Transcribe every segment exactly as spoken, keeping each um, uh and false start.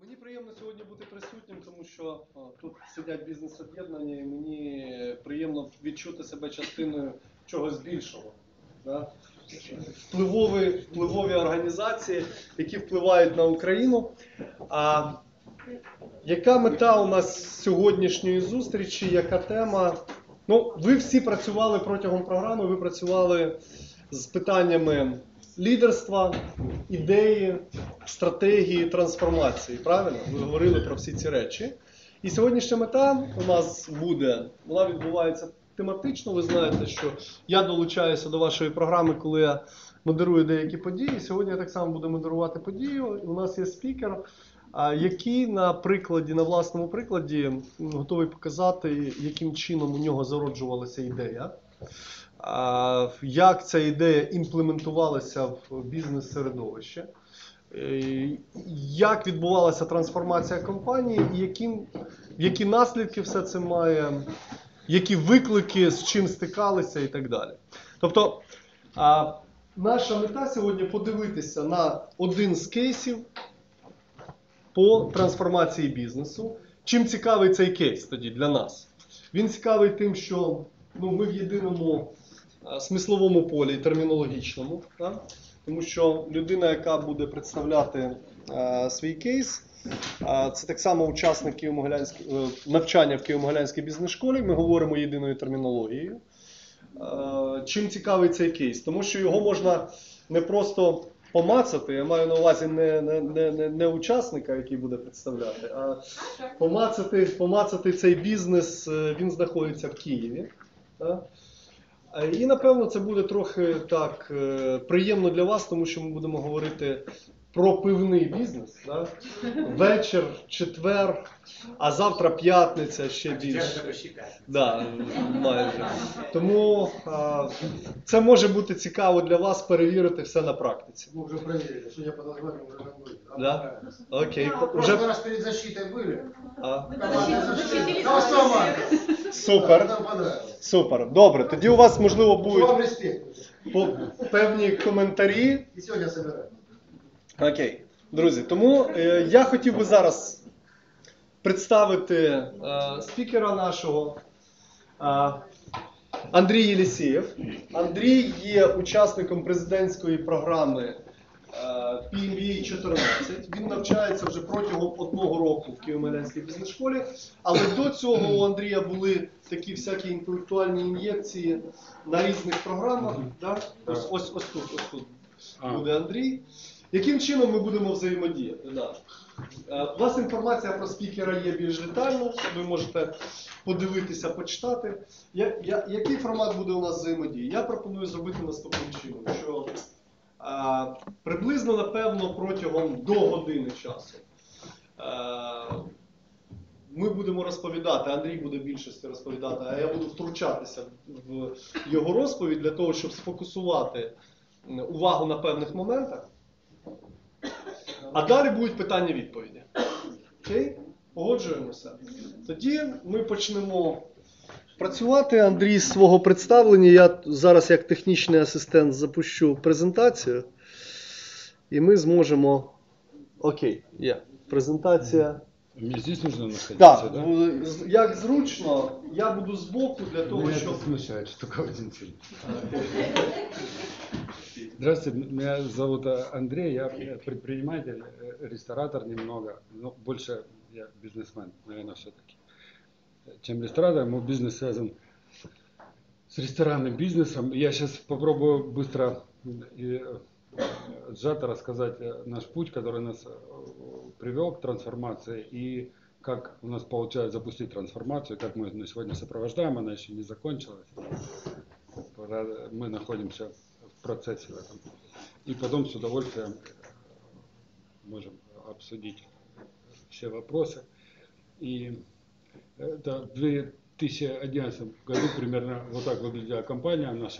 Мені приємно сьогодні бути присутнім, тому що о, тут сидять бізнес-об'єднання, і мені приємно відчути себе частиною чогось більшого. Да? Впливові, впливові організації, які впливають на Україну. А яка мета у нас сьогоднішньої зустрічі, яка тема? Ну, ви всі працювали протягом програми, ви працювали з питаннями лідерства, ідеї, стратегії, трансформації. Правильно? Ви говорили про всі ці речі. І сьогоднішня мета у нас буде, вона відбувається тематично. Ви знаєте, що я долучаюся до вашої програми, коли я модерую деякі події. Сьогодні я так само буду модерувати подію. У нас є спікер, який на прикладі, на власному прикладі готовий показати, яким чином у нього зароджувалася ідея. Як ця ідея імплементувалася в бізнес-середовище, як відбувалася трансформація компанії, і яким, які наслідки все це має, які виклики, з чим стикалися і так далі. Тобто, наша мета сьогодні подивитися на один з кейсів по трансформації бізнесу. Чим цікавий цей кейс тоді для нас? Він цікавий тим, що ну, ми в єдиному смисловому полі, термінологічному, так? Тому що людина, яка буде представляти а, свій кейс, а, це так само учасник Києво-Могилянської, навчання в Києво-Могилянській бізнес-школі, ми говоримо єдиною термінологією. А, чим цікавий цей кейс? Тому що його можна не просто помацати, я маю на увазі не, не, не, не учасника, який буде представляти, а помацати, помацати цей бізнес, він знаходиться в Києві. Так? І, напевно, це буде трохи так приємно для вас, тому що ми будемо говорити про пивний бізнес. Да? Вечір, четвер, а завтра п'ятниця ще більше. Да, майже. Тому а, це може бути цікаво для вас перевірити все на практиці. Мы уже проверили, судя по названию, уже там были. Да? Окей. Уже Уже... раз перед защитой были. А? Команда защиты. Да, вас команда. Супер. Нам понравилось. Супер. Добре. Тоді у вас, можливо, Вам будуть респект. по- певні коментарі. И сегодня собираем. Окей. Друзі, тому е, я хотів би зараз представити е, спікера нашого е, Андрій Єлісєєв. Андрій є учасником президентської програми е, пі ем бі ей чотирнадцять. Він навчається вже протягом одного року в Києво-Могилянській бізнес-школі. Але до цього у Андрія були такі всякі інтелектуальні ін'єкції на різних програмах. Да? Ось, ось, ось тут, ось тут буде Андрій. Яким чином ми будемо взаємодіяти? Да. У вас інформація про спікера є більш детально, ви можете подивитися, почитати. Я, я, який формат буде у нас взаємодії? Я пропоную зробити наступним чином, що а, приблизно, напевно, протягом до години часу а, ми будемо розповідати, Андрій буде більшості розповідати, а я буду втручатися в його розповідь для того, щоб сфокусувати увагу на певних моментах. А далі будуть питання-відповіді. Окей? Погоджуємося? Тоді ми почнемо працювати. Андрій з свого представлення. Я зараз як технічний асистент запущу презентацію. І ми зможемо... Окей, є. Презентація. Мне здесь нужно находиться, Так, да? як зручно, я буду збоку для того, Меня щоб... это смущает, что только один фильм. Здравствуйте, меня зовут Андрей, я предприниматель, ресторатор немного, но больше я бизнесмен, наверное, все-таки. Чем ресторатор, мой бизнес связан с ресторанным бизнесом. Я сейчас попробую быстро и сжато рассказать наш путь, который нас привел к трансформации и как у нас получается запустить трансформацию, как мы на сегодня сопровождаем, она еще не закончилась. Мы находимся в процессе в этом. И потом с удовольствием можем обсудить все вопросы. И это в две тысячи одиннадцатом году примерно вот так выглядела компания наша.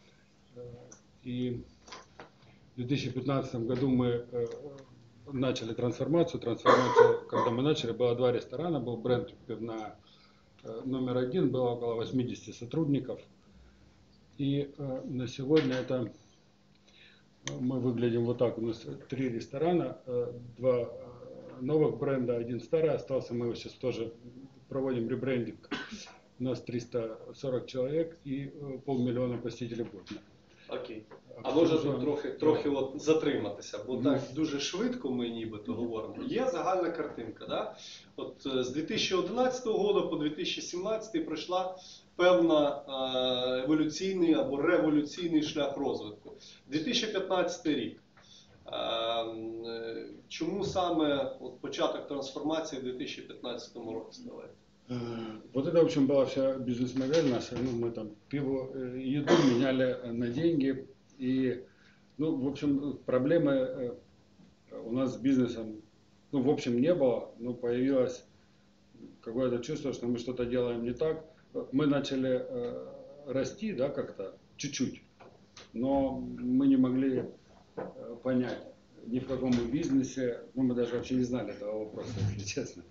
И в две тысячи пятнадцатом году мы начали трансформацию. Трансформация, когда мы начали, было два ресторана, был бренд пивная номер один, было около восьмидесяти сотрудников. И э, на сегодня это мы выглядим вот так. У нас три ресторана, э, два новых бренда, один старый остался. Мы его сейчас тоже проводим ребрендинг. У нас триста сорок человек и э, полмиллиона посетителей в год. Окей. А може тут трохи, трохи от затриматися, бо так дуже швидко ми нібито говоримо. Є загальна картинка. Да? От е, з дві тисячі одинадцятого року по дві тисячі сімнадцятий пройшла певна е, еволюційний або революційний шлях розвитку. дві тисячі п'ятнадцятий рік. Е, е, чому саме от, початок трансформації в дві тисячі п'ятнадцятому році? Давайте. Вот это, в общем, была вся бизнес-модель наша. Ну, мы там пиво, э, еду меняли на деньги. И, ну, в общем, проблемы э, у нас с бизнесом, ну, в общем, не было. Но появилось какое-то чувство, что мы что-то делаем не так. Мы начали э, расти, да, как-то, чуть-чуть. Но мы не могли э, понять ни в каком мы бизнесе. Ну, мы даже вообще не знали этого вопроса, если честно.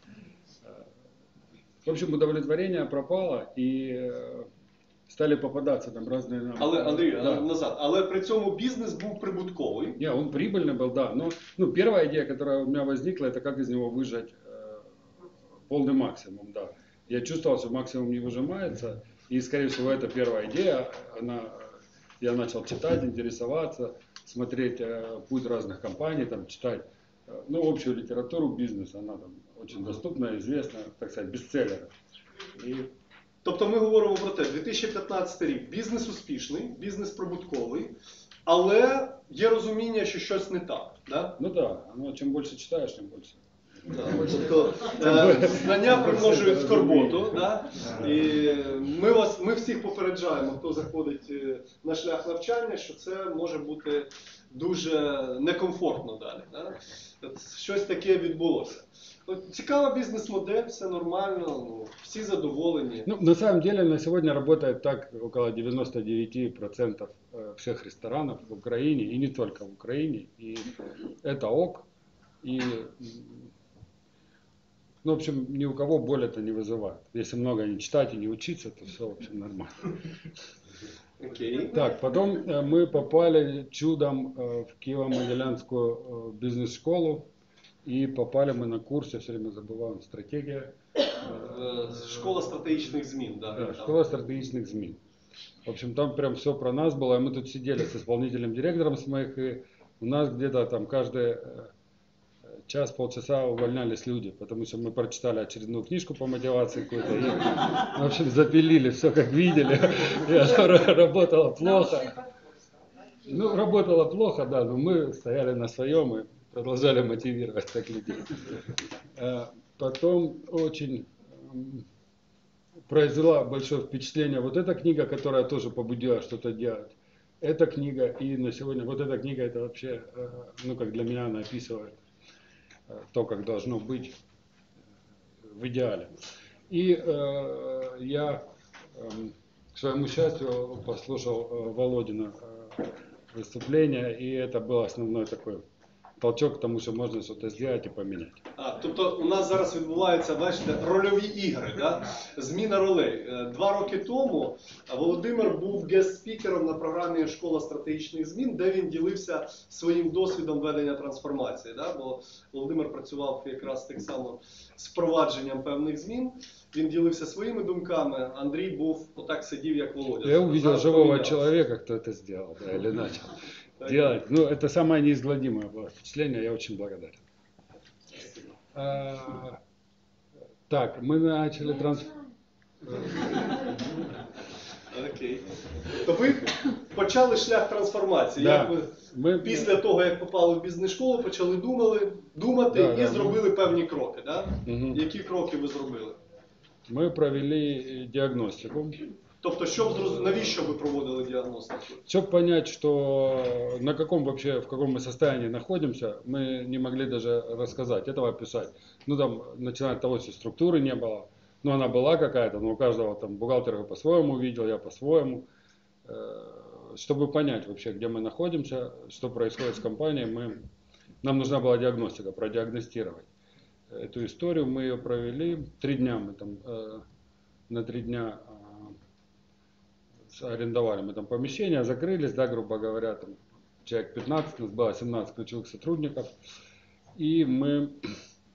В общем, удовлетворение пропало и э, стали попадаться там разные... Нам, Але, Андрій, да. назад. Але при цьому бізнес був прибутковий. Не, он прибыльный был, да. Но ну, первая идея, которая у меня возникла, это как из него выжать э, полный максимум, да. Я чувствовал, что максимум не выжимается. И, скорее всего, это первая идея. Она, я начал читать, интересоваться, смотреть э, путь разных компаний, там, читать э, ну, общую литературу бизнеса. Она там очень доступна, известна, так сказать, бестселлеры. И... Тобто ми говоримо про те, дві тисячі п'ятнадцятий рік, бізнес успішний, бізнес прибутковий, але є розуміння, що щось не так. Да? Ну да, ну, чим більше читаєш, тим більше. Да, тобто, е, знання примножують скорботу. Да? І ми, вас, ми всіх попереджаємо, хто заходить е, на шлях навчання, що це може бути дуже некомфортно далі. Да? От щось таке відбулося. От, цікава бізнес-модель, все нормально, ну, всі задоволені. Ну, на самом деле на сегодня работает так около девяноста девяти процентов всех ресторанов в Украине, и не только в Украине, и это ок, и, ну, в общем, ни у кого боль это не вызывает. Если много не читать и не учиться, то все, в общем, нормально. Окей. Так, потом э, мы попали чудом э, в Киево-Могилянскую э, бизнес-школу, и попали мы на курс, я все время забываю, стратегия. Е, Школа стратегічних змін. Да, Да, там. школа стратегичных ЗМИ. В общем, там прям все про нас было. И мы тут сидели с исполнительным директором с моих, и у нас где-то там каждый э, час-полчаса увольнялись люди, потому что мы прочитали очередную книжку по мотивации какой-то. И, в общем, запилили все, как видели. И оно работало плохо. Ну, работало плохо, да, но мы стояли на своем и продолжали мотивировать так людей. Э, Потом очень м, произвела большое впечатление вот эта книга, которая тоже побудила что-то делать. Эта книга и на сегодня, вот эта книга, это вообще, э, ну как для меня она описывает э, то, как должно быть в идеале. И э, я, э, к своему счастью, послушал э, Володина э, выступление, и это был основной такой толчок к тому, що можна щось зробити і поміняти. А, тобто у нас зараз відбуваються, бачите, рольові ігри, да? Зміна ролей. Е, Два роки тому Володимир був гест-спікером на програмі «Школа стратегічних змін», де він ділився своїм досвідом ведення трансформації. Да? Бо Володимир працював якраз так само з впровадженням певних змін. Він ділився своїми думками, Андрій був, отак сидів, як Володя. Я увидел Зараз живого помінявся. человека, кто это сделал, да, или начал делать. Ну, это самое неизгладимое было впечатление, я очень благодарен. А, так, мы начали транс... Окей. То ви почали шлях трансформації. Да. Як ви Ми... після того, як попали в бізнес-школу, почали думали, думати Да, і да. зробили певні кроки. Да? Мгм. Які кроки ви зробили? Мы провели диагностику, Тобто, щоб зроз... навіщо ви проводили діагностику? чтобы понять, что на каком вообще, в каком мы состоянии находимся, мы не могли даже рассказать, этого описать. Ну, там, начиная от того, что структуры не было, ну, она была какая-то, но у каждого там бухгалтер по-своему видел, я по-своему. Э, Чтобы понять вообще, где мы находимся, что происходит с компанией, мы... нам нужна была диагностика, продиагностировать эту историю. Мы ее провели, три дня мы там, э, на три дня э, арендовали мы там помещение, закрылись, да, грубо говоря, там человек пятнадцать, у нас было семнадцать ключевых сотрудников, и мы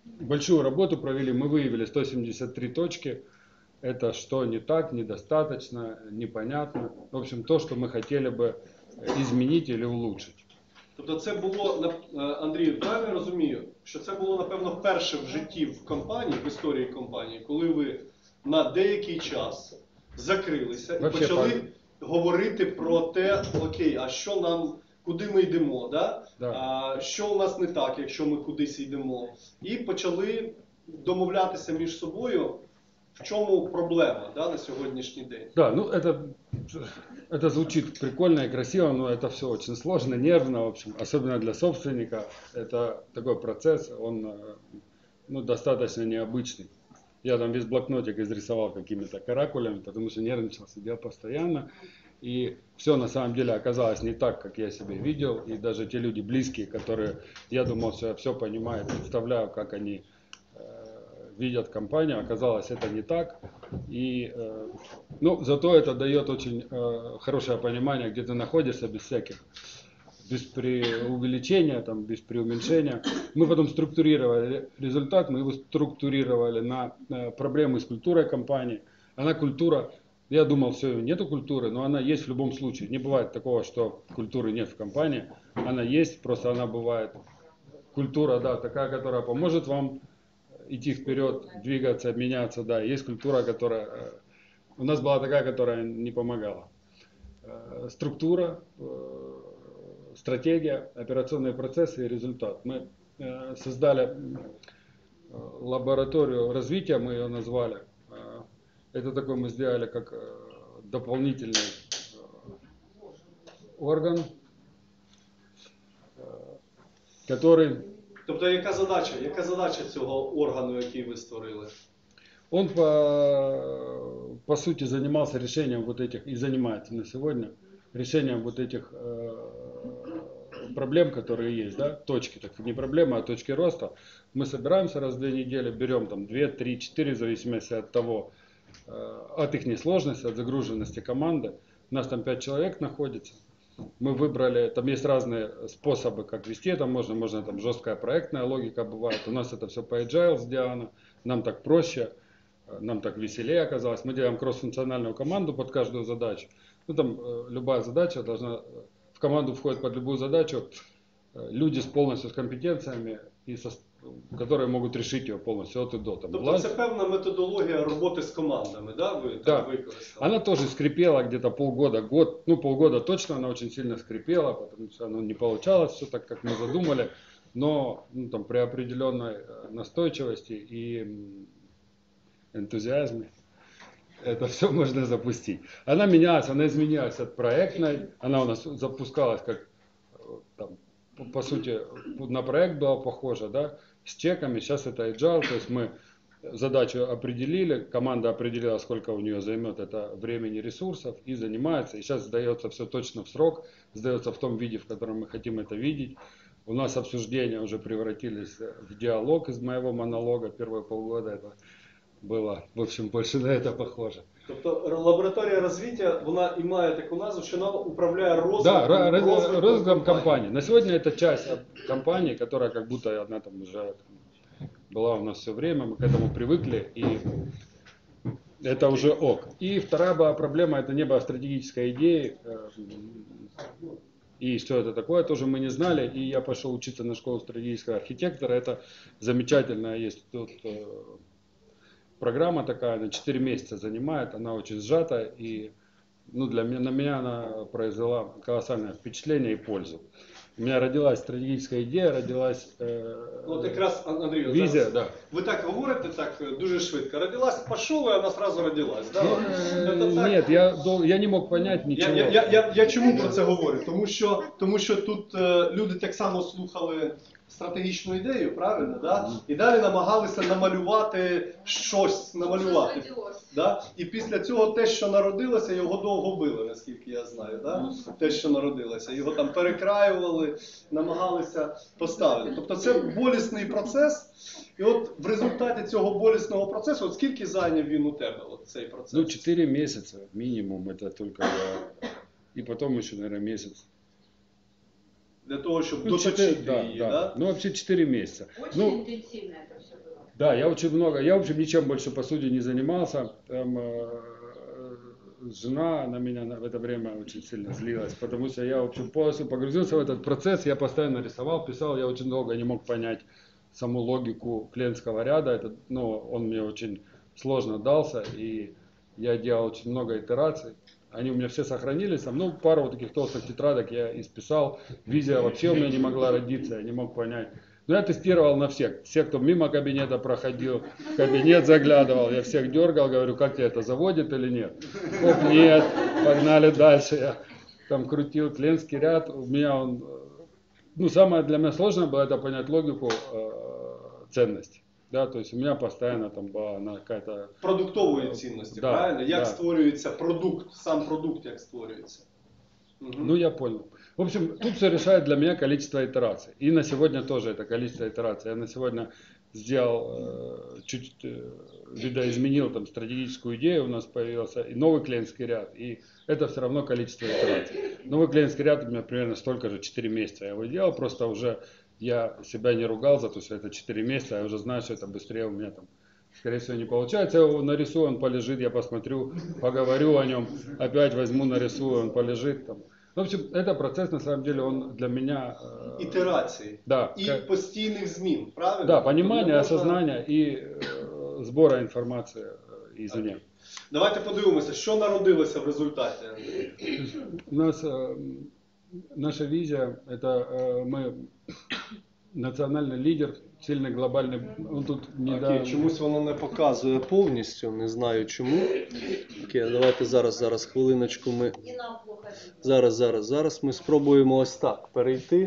большую работу провели, мы выявили сто семьдесят три точки. Это что не так, недостаточно, непонятно. В общем, то, что мы хотели бы изменить или улучшить. Тобто це було, на- е, Андрію, правильно я розумію, що це було, напевно, вперше в житті в компанії, в історії компанії, коли ви на деякий час закрилися і Вообще, почали пан- говорити про те, окей, а що нам, куди ми йдемо, да? Да. А, що у нас не так, якщо ми кудись йдемо, і почали домовлятися між собою, в чому проблема, да, на сьогоднішній день. Да, ну это, это звучит прикольно и красиво, но это все очень сложно, нервно, в общем, особенно для собственника. Это такой процесс, он э, ну, достаточно необычный. Я там весь блокнотик изрисовал какими-то каракулями, потому что нервничал, сидел постоянно. И все на самом деле оказалось не так, как я себе видел. И даже те люди близкие, которые, я думал, что я все понимаю, представляю, как они э, видят компанию, оказалось это не так. И, э, ну, зато это дает очень э, хорошее понимание, где ты находишься, без всяких, без преувеличения, там, без преуменьшения. Мы потом структурировали результат, мы его структурировали на э, проблемы с культурой компании. Она культура, я думал, все, нету культуры, но она есть в любом случае. Не бывает такого, что культуры нет в компании. Она есть, просто она бывает. Культура, да, такая, которая поможет вам идти вперед, двигаться, меняться, да. Есть культура, которая... э, У нас была такая, которая не помогала. Э, Структура, э, стратегия, операционные процессы и результат. Мы э, создали э, лабораторию развития, мы ее назвали. Э, Это такой мы сделали как э, дополнительный э, орган, э, который... Тобто, яка задача, яка задача цього органу, який ви створили? Он по, по сути занимался решением вот этих, и занимается на сегодня, решением вот этих э, проблем, которые есть, да, точки, так не проблемы, а точки роста. Мы собираемся раз в две недели, берем там две, три, четыре, в зависимости от того, э, от их сложности, от загруженности команды. У нас там пять человек находится. Мы выбрали, там есть разные способы, как вести это можно, можно там жесткая проектная логика бывает. У нас это все по agile с Диана, нам так проще, нам так веселее оказалось. Мы делаем кросс-функциональную команду под каждую задачу. Ну там э, любая задача должна, в команду входит под любую задачу э, люди с полностью с компетенциями, и со, которые могут решить ее полностью от и до. Там, Тобто це певна методологія роботи з командами, да, ви Да. там використали? Она тоже скрипела где-то полгода, год, ну полгода точно она очень сильно скрипела, потому что оно не получалось все так, как мы задумали, но ну, там, при определенной э, настойчивости и м, энтузиазме это все можно запустить. Она менялась, она изменилась от проектной, она у нас запускалась как э, там, по, по сути на проект была похожа, да, с чеками, сейчас это agile, то есть мы задачу определили, команда определила, сколько у нее займет это времени, ресурсов, и занимается. И сейчас сдается все точно в срок, сдается в том виде, в котором мы хотим это видеть. У нас обсуждения уже превратились в диалог из моего монолога. Первые полгода это было, в общем, больше на это похоже. Тобто лабораторія розвиття, вона і має таку назву, що вона управляє розвитком, Да, ра- ра- розвитком розвитком компании. На сегодня это часть компании, которая как будто она там уже была у нас все время, мы к этому привыкли, и это уже ок. И вторая была проблема, это не было стратегической идеи, э, и что это такое, тоже мы не знали, и я пошел учиться на школу стратегического архитектора, это замечательная есть тут э, программа такая, на четыре месяца занимает, она очень сжата, и ну, для меня, на меня она произвела колоссальное впечатление и пользу. У меня родилась стратегическая идея, родилась э, Ну, от якраз, Андрію, визия, зараз да. ви так говорите так дуже швидко. Родилась, пошов, і вона сразу родилась. Да? Ну, Це э, так. нет, я, дол- я не мог понять Я, ничего. я, я, я, я чому про це говорю? Тому що, тому що тут е, люди так само слухали стратегічну ідею, правильно? Да? І далі намагалися намалювати щось, намалювати. Щось родилось. Да? І після цього те, що народилося, його довго били, наскільки я знаю. Да? Те, що народилося. Його там перекраювали, намагалися поставити. Тобто це болісний процес. І от в результаті цього болісного процесу, от скільки зайняв він у тебе, от цей процес? Ну, четыре месяца минимум, это только я. И потом еще, наверное, месяц. Для того, щоб Ну, доточити четыре- да, її, да. да? Ну, вообще четыре месяца. Очень Ну, интенсивно это все было. да, я очень много, я, в общем, ничем больше по сути не занимался. Там, э, жена на меня на- в это время очень сильно злилась, потому что я, в общем, полностью погрузился в этот процесс, я постоянно рисовал, писал, я очень долго не мог понять саму логику Кленского ряда, это, ну, он мне очень сложно дался, и я делал очень много итераций. Они у меня все сохранились, там, ну, пару вот таких толстых тетрадок я исписал, визия вообще у меня не могла родиться, я не мог понять. Но я тестировал на всех, все, кто мимо кабинета проходил, в кабинет заглядывал, я всех дергал, говорю, как тебя это заводит или нет. Оп, нет, погнали дальше, я там крутил Кленский ряд, у меня он, э, ну, самое для меня сложное было это понять логику э, ценности. Да, то есть у меня постоянно там была она какая-то... Продуктової цінності, Да, правильно? Як да. створюється продукт, сам продукт як створюється. Мгм. Ну, я понял. В общем, тут все решает для меня количество итераций. И на сегодня тоже это количество итераций. Я на сегодня сделал, э, чуть э, видоизменил там стратегическую идею, у нас появился и новый клиентский ряд. И это все равно количество итераций. Новый клиентский ряд у меня примерно столько же, четыре месяца я его делал. Просто уже я себя не ругал за то, что это четыре месяца. Я уже знаю, что это быстрее у меня там, скорее всего, не получается. Я его нарисую, он полежит, я посмотрю, поговорю о нем. Опять возьму, нарисую, он полежит там. В общем, это процесс, на самом деле, он для меня... э, Ітерації. Да, І ка- постійних змін, правильно? да, Тобто не понимание, можна- осознание и э, сбора информации э, извне. Давайте подивимося, що народилося в результаті. У нас э, наша визия, это э, мы национальный лидер, сильный глобальный... Он тут недавно... Окей, чомусь воно не показує повністю, не знаю чому. Окей, давайте зараз, зараз, хвилиночку ми... И нам плохо видно. Зараз, зараз, зараз ми спробуємо ось так перейти.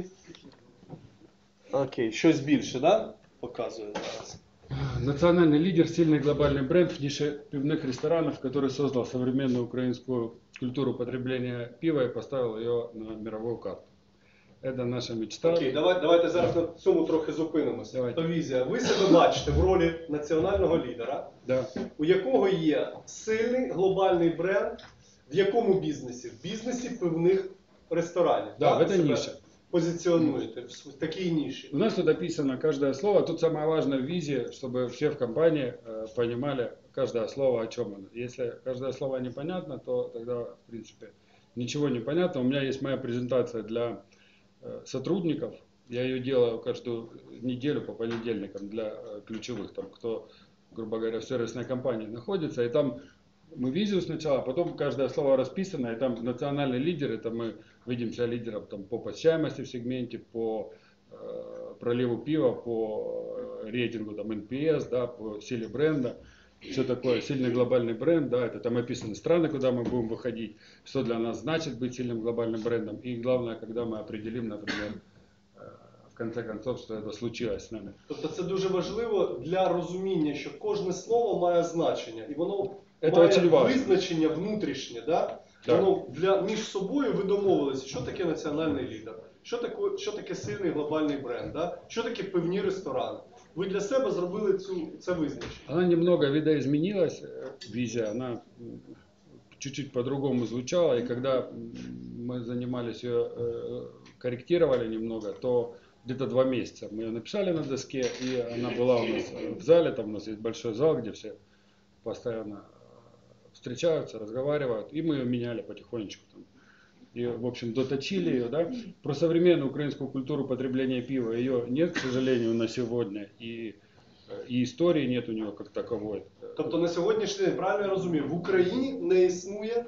Окей, щось більше, да? Показує зараз. Национальный лидер, сильный глобальный бренд в нише пивных ресторанов, который создал современную украинскую культуру потребления пива и поставил ее на мировую карту. Это наша мечта. Окей, давай, давайте зараз на цьому трохи зупинимося. Давайте. То візія. Ви себе бачите в ролі національного лідера, Да. у якого є сильний глобальний бренд, в якому бізнесі? В бізнесі пивних ресторанів. Да, Так? в этой Ви себе нише. позиціонуєте в с- в такій ніші. У нас тут описано каждое слово. Тут самое важное в визе, чтобы все в компании э, понимали каждое слово, о чем оно. Если каждое слово непонятно, то тогда, в принципе, ничего не понятно. У меня есть моя презентация для э, сотрудников. Я ее делаю каждую неделю по понедельникам для э, ключевых, там, кто, грубо говоря, в сервисной компании находится. И там мы визию сначала, потом каждое слово расписано, и там национальный лидер, это мы видим себя лидером там, по посещаемости в сегменте, по э, проливу пива, по э, рейтингу там, эн пи эс, да, по силе бренда. Все такое, сильный глобальный бренд, да, это там описаны страны, куда мы будем выходить, что для нас значит быть сильным глобальным брендом. И главное, когда мы определим, например, э, в конце концов, что это случилось с нами. Тобто це дуже важливо для розуміння, що кожне слово має значення, і воно Це має дуже важливо. визначення внутрішнє. Да? Так. Воно для, між собою ви домовилися, що таке національний лідер, що таке, що таке сильний глобальний бренд, да? Що таке пивні ресторани. Ви для себе зробили цю, це визначення. Она немного видоизменилась, э, визия, она м, чуть-чуть по-другому звучала, и когда м, мы занимались ее, э, корректировали немного, то где-то два месяца мы ее написали на доске, и она была у нас э, в зале, там у нас есть большой зал, где все постоянно э, встречаются, разговаривают, и мы ее меняли потихонечку. Там. И, в общем, доточили ее, да. Про современную украинскую культуру потребления пива ее нет, к сожалению, на сегодня, и, э, и истории нет у нее как таковой. Тобто на сьогоднішній день, правильно я розумію, в Україні не існує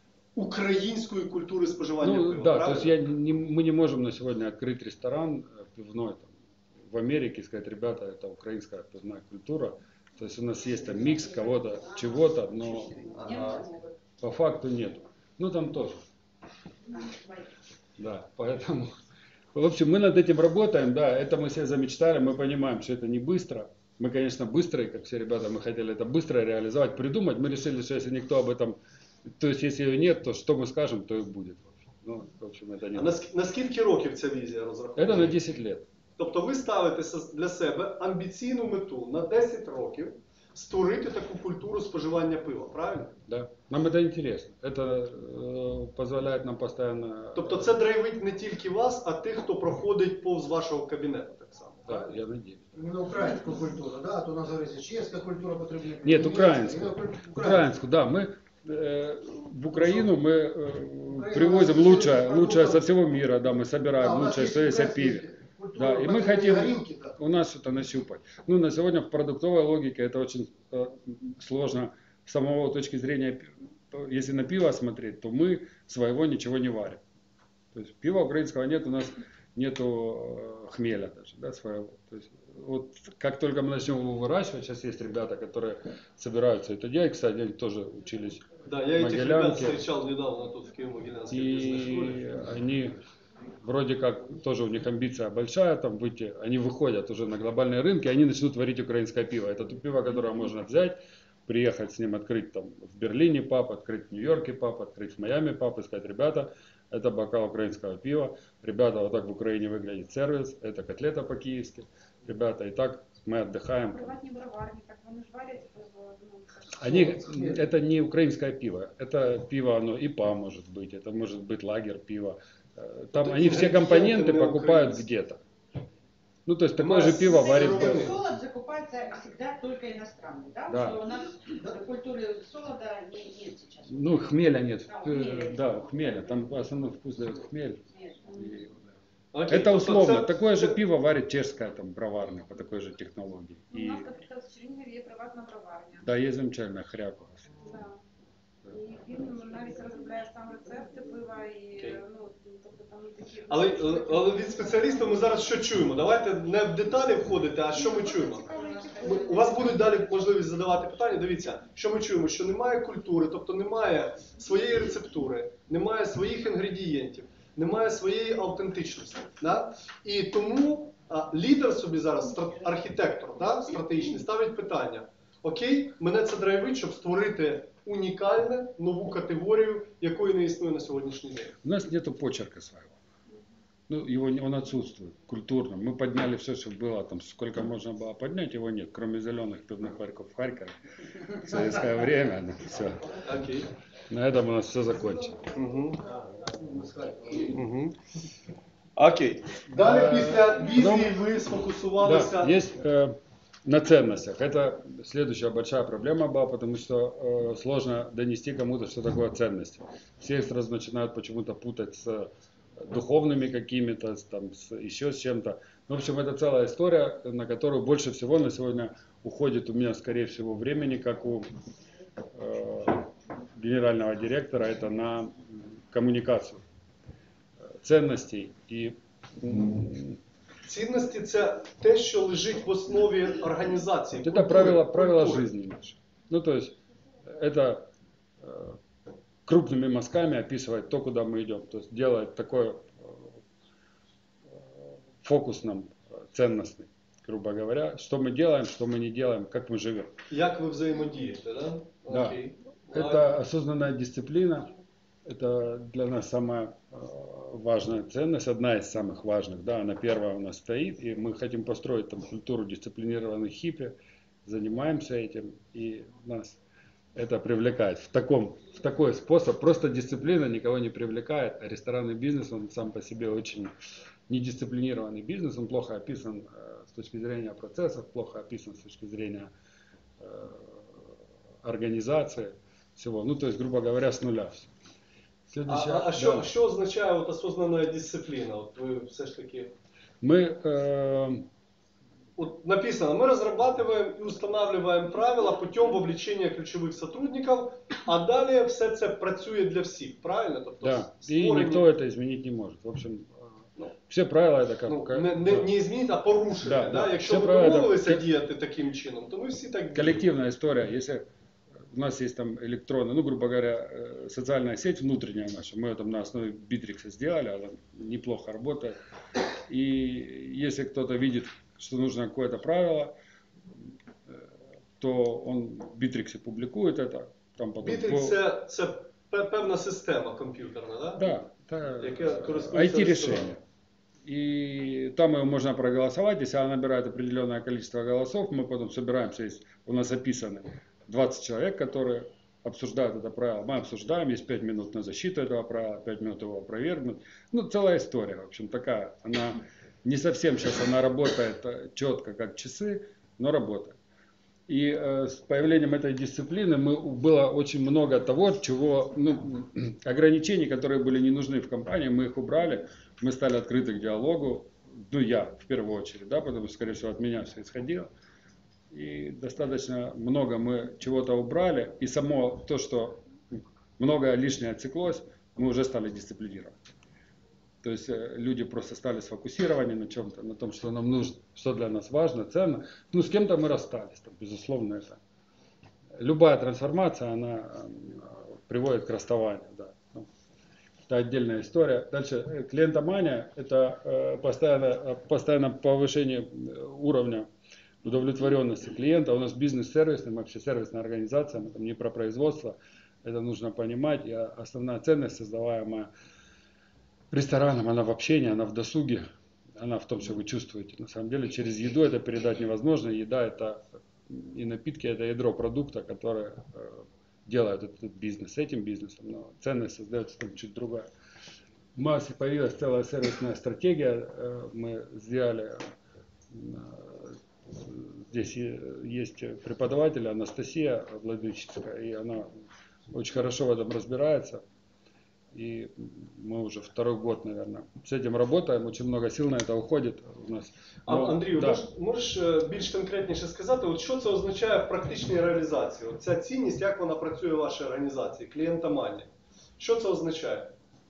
української культури споживання Ну, пива, да, то правильно? есть я не, мы не можем на сегодня открыть ресторан э, пивной там, в Америке и сказать, ребята, это украинская пивная культура. То есть у нас есть там микс кого-то, чего-то, но а, по факту нет. Ну там тоже. Да, поэтому, в общем, мы над этим работаем, да, это мы себе замечтали, мы понимаем, что это не быстро. Мы, конечно, быстрые, как все ребята, мы хотели это быстро реализовать, придумать. Мы решили, что если никто об этом, то есть если ее нет, то что мы скажем, то и будет. Ну, в общем, это не... А на, ск- на скільки років ця візія розрахована? Это на десять лет. Тобто ви ставите с- для себе амбіційну мету на десять років створити таку культуру споживання пива, правильно? Да. Нам это интересно. Это э, позволяет нам постоянно... Тобто це драйвить не тільки вас, а тих, хто проходить повз вашого кабінету так само. Да, правильно? я надеюсь. Именно украинскую культуру, да? А то у нас говорится, чешская культура потребляет. Нет, украинскую. Украинскую. Украинскую, да. Мы э, в Украину мы э, Украина привозим у нас лучшее, продуктов. лучшее со всего мира, да, мы собираем Да, у нас лучшее, есть что есть о украинская пиве. культура Да, и мы потребления хотим горилки, да. у нас что-то нащупать. Ну, на сегодня в продуктовой логике это очень э, сложно с самого точки зрения, пи- если на пиво смотреть, то мы своего ничего не варим. То есть пива украинского нет, у нас нету э, хмеля даже, да, своего. То есть вот как только мы начнем его выращивать, сейчас есть ребята, которые собираются это делать, кстати, они тоже учились Да, я этих ребят Могилянки. встречал недавно тут в Киево-Могилянской бизнес-школе. И они вроде как, тоже у них амбиция большая, там выйти, они выходят уже на глобальные рынки, они начнут варить украинское пиво. Это то пиво, которое можно взять, приехать с ним, открыть там в Берлине паб, открыть в Нью-Йорке паб, открыть в Майами паб и сказать, ребята, это бокал украинского пива, ребята, вот так в Украине выглядит сервис, это котлета по-киевски, ребята, и так мы отдыхаем. Приватні броварні, так вони ж варять в ну, Они, это не украинское пиво, это пиво, оно и ИПА может быть, это может быть лагер пива. Э, Там Вот они все ингредиенты компоненты не покупают украинские. где-то. Ну, то есть такое Масса же пиво варит. сыровины. Солод закупается всегда только иностранный, да? Да. Что у нас культуры солода не- нет сейчас. Ну, хмеля нет. А, Э, хмеля. Да, хмеля. Там основной вкус дает хмель. Нет. И Окей, это тобто условно. це- Такое же це- пиво варит чешская там броварня по такой же технологии. у И нас, наприклад, в Чернігові є приватна броварня. да, есть замечательная хряка. Да. І він навіть розробляє сам рецепти пива і Окей. ну, тобто там такі. Але, але від спеціаліста ми зараз що чуємо? Давайте не в деталі входити, а що ми чуємо? Ми- У вас будуть далі можливість задавати питання. Дивіться, що ми чуємо? Що немає культури, тобто немає своєї рецептури, немає своїх інгредієнтів, немає своєї автентичності. Да? І тому а, лідер собі зараз, стра- архітектор да, стратегічний, ставить питання: окей, мене це драйвить, щоб створити унікальну нову категорію, якої не існує на сьогоднішній день. У нас нету почерка своего. Ну, его, не- он отсутствует культурно. Мы подняли все, что было, там, сколько можно было поднять, его нет. Кроме зеленых пивных ларьков в Харькове. В советское время, ну, все. Окей. На этом у нас все закончено. Угу. Да, да, мы сказали. Угу. Окей. Далі Е, після візії ну, ви сфокусувалися. Да, есть э, на ценностях. Это следующая большая проблема была, потому что э, сложно донести кому-то, что такое ценности. Все сразу начинают почему-то путать с духовными какими-то, с, там, с, еще с чем-то. В общем, это целая история, на которую больше всего на сегодня уходит у меня, скорее всего, времени, как у э, генерального директора, это на коммуникацию ценностей и м, Цінності це те, що лежить в основі організації. это культури, правило, правило культури. жизни нашей. Ну, то есть, это э, крупными мазками описывать то, куда мы идем. То есть, делать такой э, фокус нам э, ценностный, грубо говоря, что мы делаем, что мы не делаем, как мы живем. Як ви взаємодієте, да? Да. Окей. Это осознанная дисциплина. Это для нас самая э, важная ценность, одна из самых важных. Да, она первая у нас стоит, и мы хотим построить там культуру дисциплинированных хиппи, занимаемся этим, и нас это привлекает. В, таком, в такой способ просто дисциплина никого не привлекает, а ресторанный бизнес, он сам по себе очень недисциплинированный бизнес, он плохо описан э, с точки зрения процессов, плохо описан с точки зрения э, организации всего. Ну, то есть, грубо говоря, с нуля все. А, Следующая, а, а що, да. що означає от осознана дисципліна? От ви все ж таки. Мы э, Вот написано, мы разрабатываем и устанавливаем правила путем вовлечения ключевых сотрудников, а далее все це працює для всіх, правильно? Тобто да, и створені- никто это изменить не может. В общем, э, все правила это как, ну, как- не, не, да. не змінити, а порушити. Да, Да, да. Якщо Все ми правила, домовилися так. діяти таким чином, то ми всі так діємо. коллективная история. Если у нас есть там электронная, ну, грубо говоря, э, социальная сеть внутренняя наша, мы ее там на основе Битрикса сделали, она неплохо работает. И если кто-то видит, что нужно какое-то правило, э, то он в Битриксе публикует это. Там потом Бітрик це, це пе- певна система комп'ютерна, да? Да, это Яке користується ай ти решение. И там ее можно проголосовать. Если она набирает определенное количество голосов, мы потом собираемся, есть, у нас описаны двадцать человек, которые обсуждают это правило. Мы обсуждаем, есть пять минут на защиту этого правила, пять минут его опровергнуть. Ну, целая история, в общем, такая. Она не совсем сейчас, она работает четко, как часы, но работает. И э, с появлением этой дисциплины мы, было очень много того, чего, ну, ограничений, которые были не нужны в компании, мы их убрали, мы стали открыты к диалогу, ну я в первую очередь, да, потому что, скорее всего, от меня все исходило. И достаточно много мы чего-то убрали, и само то, что много лишнее отсеклось, мы уже стали дисциплинировать. То есть люди просто стали сфокусированы на чем-то, на том, что нам нужно, что для нас важно, ценно. Ну, с кем-то мы расстались, там, безусловно, это. Любая трансформация, она приводит к расставанию, да. Ну, это отдельная история. Дальше, клиентомания – это постоянно, постоянно повышение уровня удовлетворенности клиента. У нас бизнес-сервисный, мы вообще сервисная организация, мы там не про производство, это нужно понимать. И основная ценность, создаваемая рестораном, она в общении, она в досуге, она в том, что вы чувствуете. На самом деле через еду это передать невозможно. Еда это и напитки это ядро продукта, которое э, делает этот бизнес этим бизнесом, но ценность создается там чуть другая. У нас появилась целая сервисная стратегия, э, мы сделали, э, здесь есть преподаватель Анастасия Владычицкая, и она очень хорошо в этом разбирается. И мы уже второй год, наверное, з этим работаем, очень много сил на это уходит у нас. А, Но, Андрію, да. можеш, можеш е, більш конкретніше сказати, от що це означає в практичній реалізації? От ця цінність, як вона працює в вашій організації, клієнтоманія? Що це означає?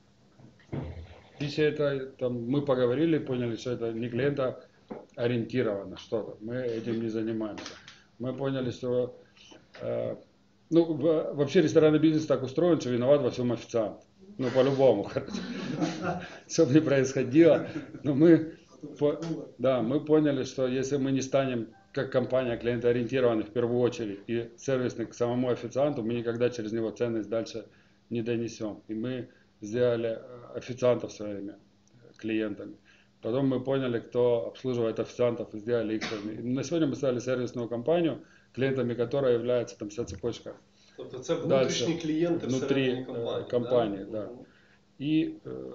Если это, там, мы поговорили, поняли, что это не клиентоориентировано что-то, мы этим не занимаемся. Мы поняли, что э, ну, в, вообще ресторанный бизнес так устроен, что виноват во всем официант. Ну, по-любому, короче. Что бы ни происходило. Но мы, по, да, мы поняли, что если мы не станем, как компания, клиентоориентированы в первую очередь, и сервисны к самому официанту, мы никогда через него ценность дальше не донесем. И мы сделали официантов своими клиентами. Потом мы поняли, кто обслуживает официантов, и сделали их своими. И на сегодня мы стали сервисную компанию, клиентами которой является там вся цепочка. Тобто це внутрішні клієнти внутри всередині компанії. компании, да. И э,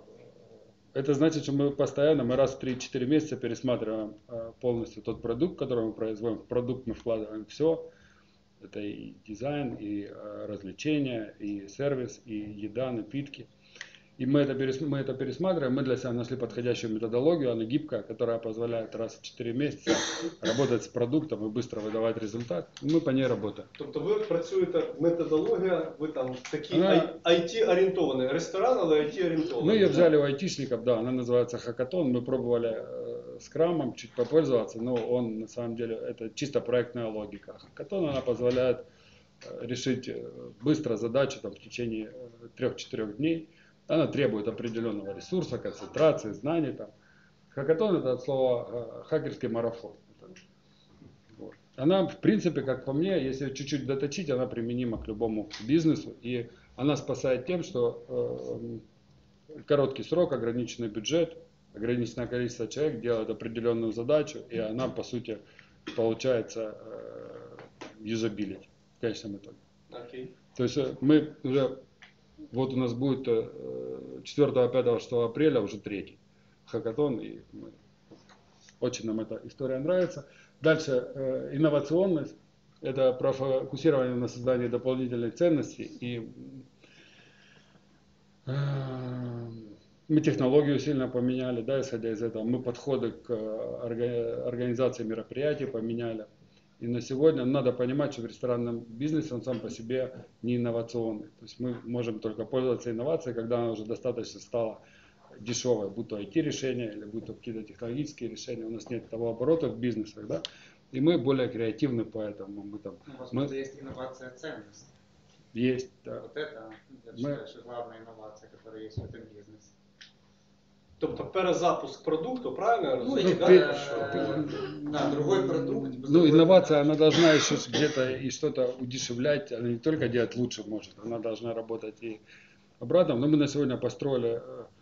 это значит, что мы постоянно, мы раз в три-четыре месяца пересматриваем э, полностью тот продукт, который мы производим. В продукт мы вкладываем все. Это и дизайн, и э, развлечения, и сервис, и еда, напитки. И мы это, перес, мы это пересматриваем, мы для себя нашли подходящую методологию, она гибкая, которая позволяет раз в четыре месяца работать с продуктом и быстро выдавать результат. И мы по ней работаем. Тобто ви працюєте, методологія, ви там такі Она- ай ті-орієнтований ресторан, але ай ті-орієнтований. Мы ее взяли у айтишников, да, она называется Хакатон. Мы пробовали э, скрамом чуть попользоваться, но он на самом деле это чисто проектная логика. Хакатон она позволяет э, решить э, быстро задачу там, в течение э, трех-четырех дней. Она требует определенного ресурса, концентрации, знаний. Там. Хакатон это от слова э, хакерский марафон. Вот. Она, в принципе, как по мне, если чуть-чуть доточить, она применима к любому бизнесу. И она спасает тем, что э, короткий срок, ограниченный бюджет, ограниченное количество человек делают определенную задачу, и она, по сути, получается э, юзабилити в конечном итоге. Окей. То есть э, мы уже, вот у нас будет э, четвёртого, пятого, шестого апреля уже третий хакатон, и мы, очень нам эта история нравится. Дальше э, инновационность, это про фокусирование на создании дополнительной ценности, и э, мы технологию сильно поменяли, да, исходя из этого, мы подходы к орга- организации мероприятий поменяли. И на сегодня надо понимать, что в ресторанном бизнесе он сам по себе не инновационный. То есть мы можем только пользоваться инновацией, когда она уже достаточно стала дешевой, будь то ай ти-решения или будь то какие-то технологические решения. У нас нет того оборота в бизнесах, да, и мы более креативны, поэтому мы там... Ну, мы... возможно, есть инновация ценности. Есть, да. Вот это, я Мы- считаю, что главная инновация, которая есть в этом бизнесе. Тобто перезапуск продукту, правильно я Ну, розумію? или, да, ты- про що ви говорите? э, да, другой продукт. Ну, другой инновация, продукт. она должна еще где-то и что-то удешевлять, она не только делать лучше может, она должна работать и обратно. Но мы на сегодня построили э,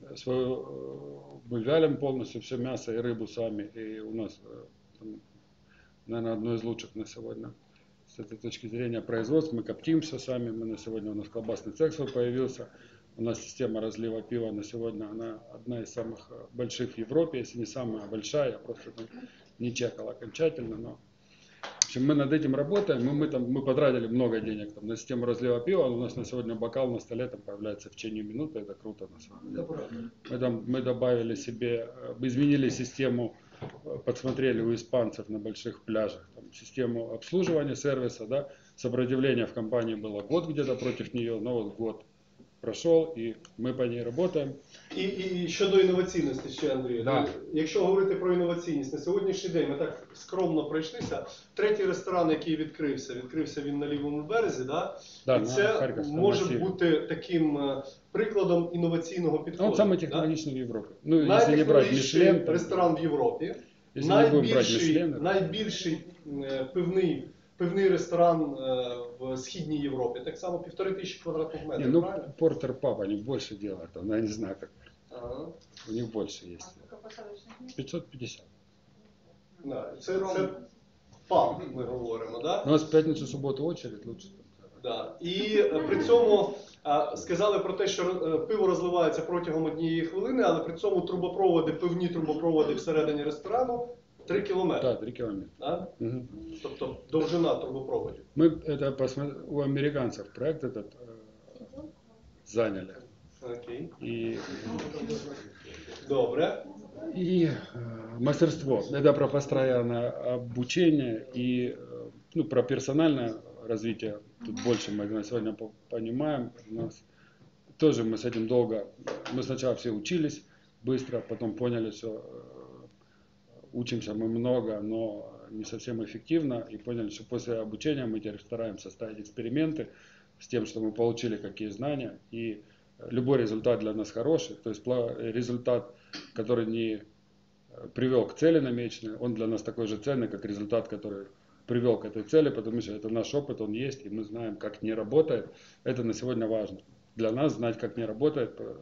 свою, э, мы вялим полностью все мясо и рыбу сами, и у нас, э, там, наверное, одно из лучших на сегодня. С этой точки зрения производства мы коптим все сами, мы на сегодня, у нас колбасный цех свой появился, у нас система разлива пива на сегодня, она одна из самых э, больших в Европе, если не самая большая, я просто там не чекал окончательно, но в общем, мы над этим работаем, мы, мы, там, мы потратили много денег там, на систему разлива пива, у нас на сегодня бокал на столе там появляется в течение минуты, это круто на самом деле. Мы, там, мы добавили себе, э, изменили систему, э, подсмотрели у испанцев на больших пляжах, там, систему обслуживания сервиса, да, сопротивление в компании было год где-то против нее, но вот год пройшов і ми по ній працюємо. І, і, і щодо інноваційності ще, Андрію, Да. якщо говорити про інноваційність, на сьогоднішній день ми так скромно пройшлися. Третій ресторан, який відкрився, відкрився він на лівому березі, да? Да, І на це Харківському може масиві. бути таким е, прикладом інноваційного підходу. Он самый да? технологичный в Европе. Ну, если не брать Найтехнологічніший Мишлен, там, ресторан в Європі, если не будем брать найбільший, Мишлен, найбільший е, пивний, пивний ресторан е, в Східній Європі, так само півтори тисячі квадратних не, метрів, ну, правильно? Портер Паб, они больше делают, там, я не знаю, как, Ага. у них больше есть. пятьсот пятьдесят. Да, це, це паб, ми говоримо, да? У нас в пятницу, субботу очередь лучше. Да. І е, при цьому е, сказали про те, що е, пиво розливається протягом однієї хвилини, але при цьому трубопроводи, пивні трубопроводи всередині ресторану три кілометри. Да, три километра. Да? Мгм. Тобто довжина трубопроводів. Мы это посмотри, у американцев проект этот э, заняли. Окей. И, Добре. и э, мастерство. Это про постоянное обучение и э, ну, про персональное развитие. Тут больше мы на сегодня по- понимаем. У нас тоже мы с этим долго. Мы сначала все учились быстро, потом поняли, что э, учимся мы много, но не совсем эффективно. И поняли, что после обучения мы теперь стараемся ставить эксперименты с тем, что мы получили какие знания. И любой результат для нас хороший. То есть пла- результат, который не э, привел к цели намеченной, он для нас такой же ценный, как результат, который привел к этой цели, потому что это наш опыт, он есть, и мы знаем, как не работает. Это на сегодня важно. Для нас знать, как не работает, э,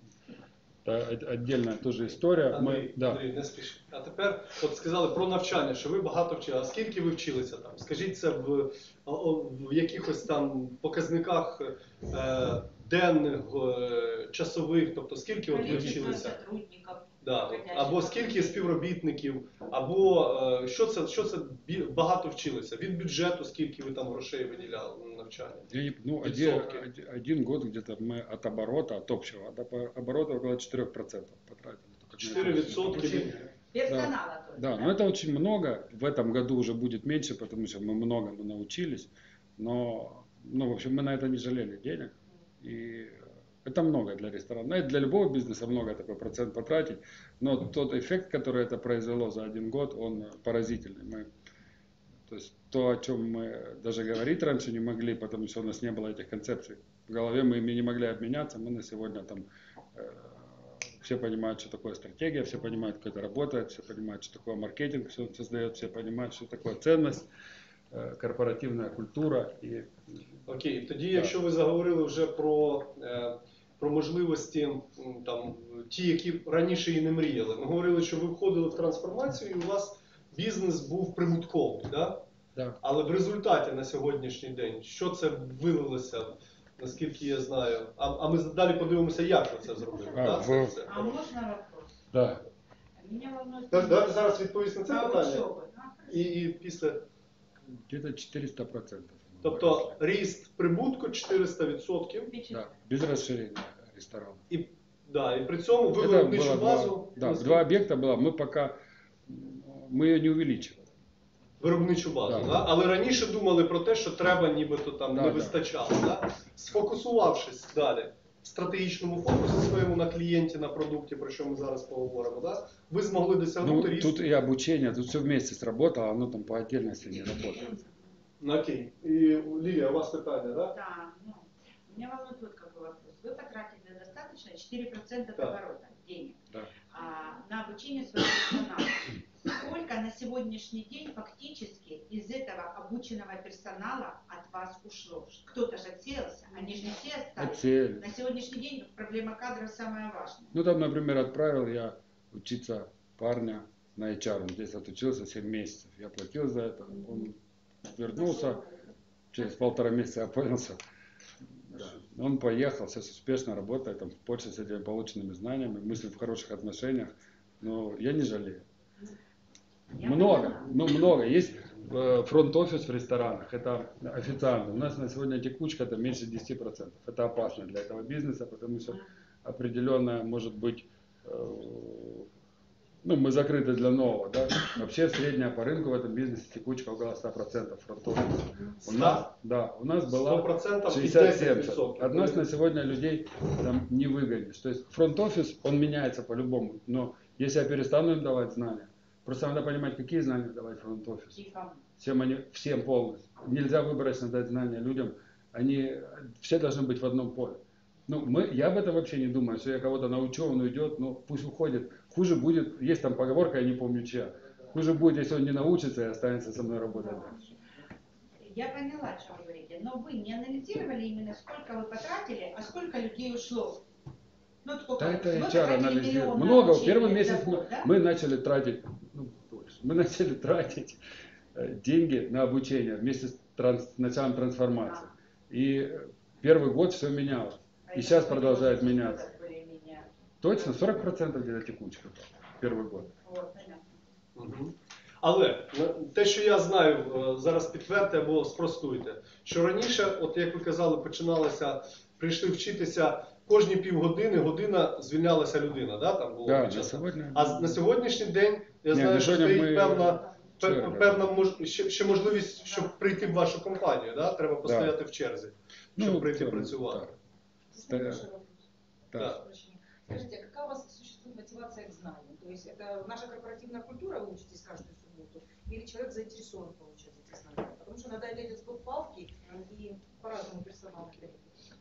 это отдельная тоже история. Андрій, Мы, да. Андрій, не спіши. А тепер от сказали про навчання, що ви багато вчили. А скільки ви вчилися там? Скажіть це в, о- в якихось там показниках е, денних, е, часових, тобто скільки от ви Количество вчилися? сотрудников. Да. приходящих. Або скільки співробітників, або е, що це, що це бі- багато вчилися? Від бюджету скільки ви там грошей виділяли на навчання? Я не- ну, один, Відсотки. один- один год где-то мы от оборота, от общего, от обо- оборота около четыре процента потратили. Только на чотири это. відсотки від... Персонала только. Да, но это очень много. В этом году уже будет меньше, потому что мы многому научились. Но, ну, в общем, мы на это не жалели денег. И это много для ресторана. Ну, это для любого бизнеса много такой процент потратить. Но тот эффект, который это произвело за один год, он поразительный. Мы, то есть то, о чем мы даже говорить раньше не могли, потому что у нас не было этих концепций в голове, мы ими не могли обменяться. Мы на сегодня там э, все понимают, что такое стратегия, все понимают, как это работает, все понимают, что такое маркетинг, все он создает, все понимают, что такое ценность, э, корпоративная культура. И, Окей, тоді, Да. якщо ви заговорили вже про, е, про можливості, м, там, ті, які раніше і не мріяли. Ми говорили, що ви входили в трансформацію, і у вас бізнес був прибутковий, да? да. Але в результаті на сьогоднішній день, що це вилилося, наскільки я знаю. А, а ми далі подивимося, як ви це зробили. А, да? в- Це все. А можно вопрос? Да. Меня волнует... Давайте давайте зараз відповісти на це А питання. учебы? І, і після. Где-то четыреста процентов. Тобто ріст прибутку чотириста відсотків. Да, без расширения ресторана. І, да, і при цьому ви Это виробничу было базу. два, да, наскільки- два объекта было, мы пока, мы ее не увеличивали. Виробничу базу, Да. да. Але раніше думали про те, що треба нібито там Да, не да. вистачало. Да? Сфокусувавшись далі в стратегічному фокусі своєму на клієнті, на продукті, про що ми зараз поговоримо, да? Ви змогли Ну, досягнути ріст. тут и обучение, тут все вместе сработало, оно там по отдельности не работает. Ну, окей. І Лілія, у вас питання, да? Да, ну, меня волнует вот какой вопрос. Вы потратили достаточно четыре процента от Да. оборота денег Да. а, на обучение своего персонала. сколько на сегодняшний день фактически из этого обученного персонала от вас ушло? Кто-то же отсеялся, они же не все остались. Отсеялись. На сегодняшний день проблема кадров самая важная. Ну там, например, отправил я учиться парня на эйч ар, он здесь отучился семь месяцев. Я платил за это, он вернулся, через полтора месяца я понял, что он поехал, сейчас успешно работает там, в Польше с этими полученными знаниями, мысли в хороших отношениях, но я не жалею. Я Много, поняла. ну много. Есть э, фронт-офис в ресторанах, это официально. У нас на сегодня текучка это меньше десяти процентов. Это опасно для этого бизнеса, потому что определенная может быть, э, ну мы закрыты для нового, да. Вообще средняя по рынку в этом бизнесе текучка около ста процентов фронт-офиса. У нас, да, у нас сто была процентов и шестьдесят десять семьдесят. процентов. От нас на сегодня людей там не выгонишь. То есть фронт-офис, он меняется по-любому. Но если я перестану им давать знания, просто надо понимать, какие знания давать фронт-офису. И кому? Всем, они, всем полностью. Нельзя выборочно дать знания людям. Они все должны быть в одном поле. Ну, мы, я об этом вообще не думаю. Если я кого-то научу, он уйдет, ну пусть уходит. Хуже будет, есть там поговорка, я не помню чья. Хуже будет, если он не научится и останется со мной работать дальше. Я поняла, о чем вы говорите, но вы не анализировали именно, сколько вы потратили, а сколько людей ушло? Ну, сколько? Да это Вы эйч ар потратили анализирует. миллион на Много. обучение, Первый месяц за год, мы, да? мы начали тратить, ну, больше. Мы начали тратить э, деньги на обучение вместе с транс- началом трансформации. И первый год все менялось. А И это сейчас сколько продолжает у вас меняться. расходов более-менее? Точно, сорок процентов где-то текучка. Первый год. Вот, понятно. Мгм. Але на- те, що я знаю, е, зараз підтвердьте або спростуйте, що раніше, от як ви казали, починалося, прийшли вчитися кожні півгодини, година звільнялася людина, да, там було Да, під на час- сьогодні. А з- на сьогоднішній день я Ні, знаю, на що сьогодні стоїть ми- певна, пе- Черга. певна мож... ще, ще можливість, щоб прийти в вашу компанію, да? Треба постояти в черзі, щоб Ну, прийти там, працювати. так. Следующий вопрос. Да. Так. Прощения. Скажите, а какая у вас существует мотивация к знанию? То есть это наша корпоративная культура, вы учитесь каждую субботу, или человек заинтересован получать эти знания? Потому что иногда идет сбор палки и по-разному персонал кидает.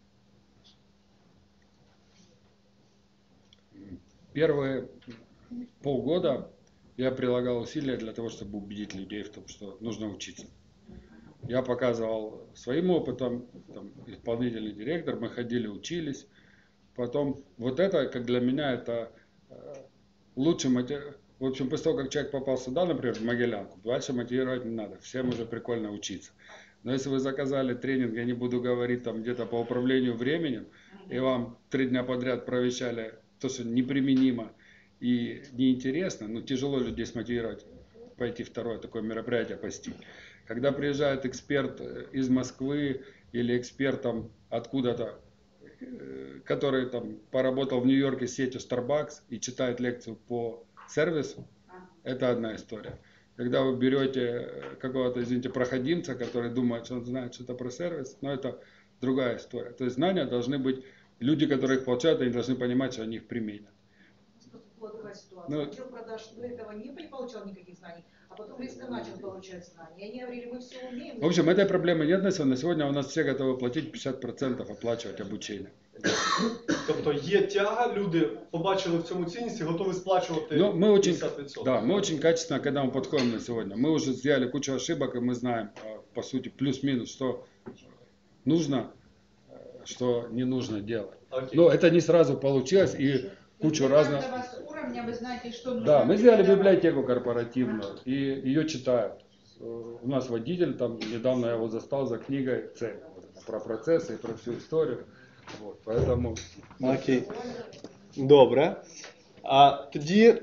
Первые полгода я прилагал усилия для того, чтобы убедить людей в том, что нужно учиться. Я показывал своим опытом, там, исполнительный директор, мы ходили, учились. Потом вот это, как для меня, это э, лучше мотивировать. В общем, после того, как человек попал сюда, например, в Могилянку, дальше мотивировать не надо. Всем уже прикольно учиться. Но если вы заказали тренинг, я не буду говорить там где-то по управлению временем, и вам три дня подряд провещали то, что неприменимо и неинтересно, ну тяжело людей смотивировать пойти второе такое мероприятие посетить. Когда приезжает эксперт из Москвы или эксперт там откуда-то, э, который там поработал в Нью-Йорке с сетью Starbucks и читает лекцию по сервису, это одна история. Когда вы берете какого-то, извините, проходимца, который думает, что он знает что-то про сервис, но это другая история. То есть знания должны быть, люди, которые их получают, они должны понимать, что они их применят. Просто была такая ситуация. Ну, Отдел продаж до этого не получал никаких знаний, а потом резко начал получать знания. И они говорили, мы все умеем. В общем, этой проблемы нет на сегодня. На сегодня у нас все готовы платить пятьдесят процентов оплачивать обучение. Тобто є тяга, люди побачили в цьому цінність і готові сплачувати Но мы очень, пятьдесят процентов. да, мы очень качественно, когда мы подходим на сегодня, мы уже сделали кучу ошибок, и мы знаем, э, по сути, плюс-минус, что нужно, э, что не нужно делать. Окей. Но это не сразу получилось, и кучу Для разных... каждого уровня вы знаете, что нужно. Да, мы сделали передавать. библиотеку корпоративную, и ее читают. Э, У нас водитель, там недавно я его застал за книгой «Цель», вот это, про процессы и про всю историю. Вот, поэтому... Окей. Добре. А тоді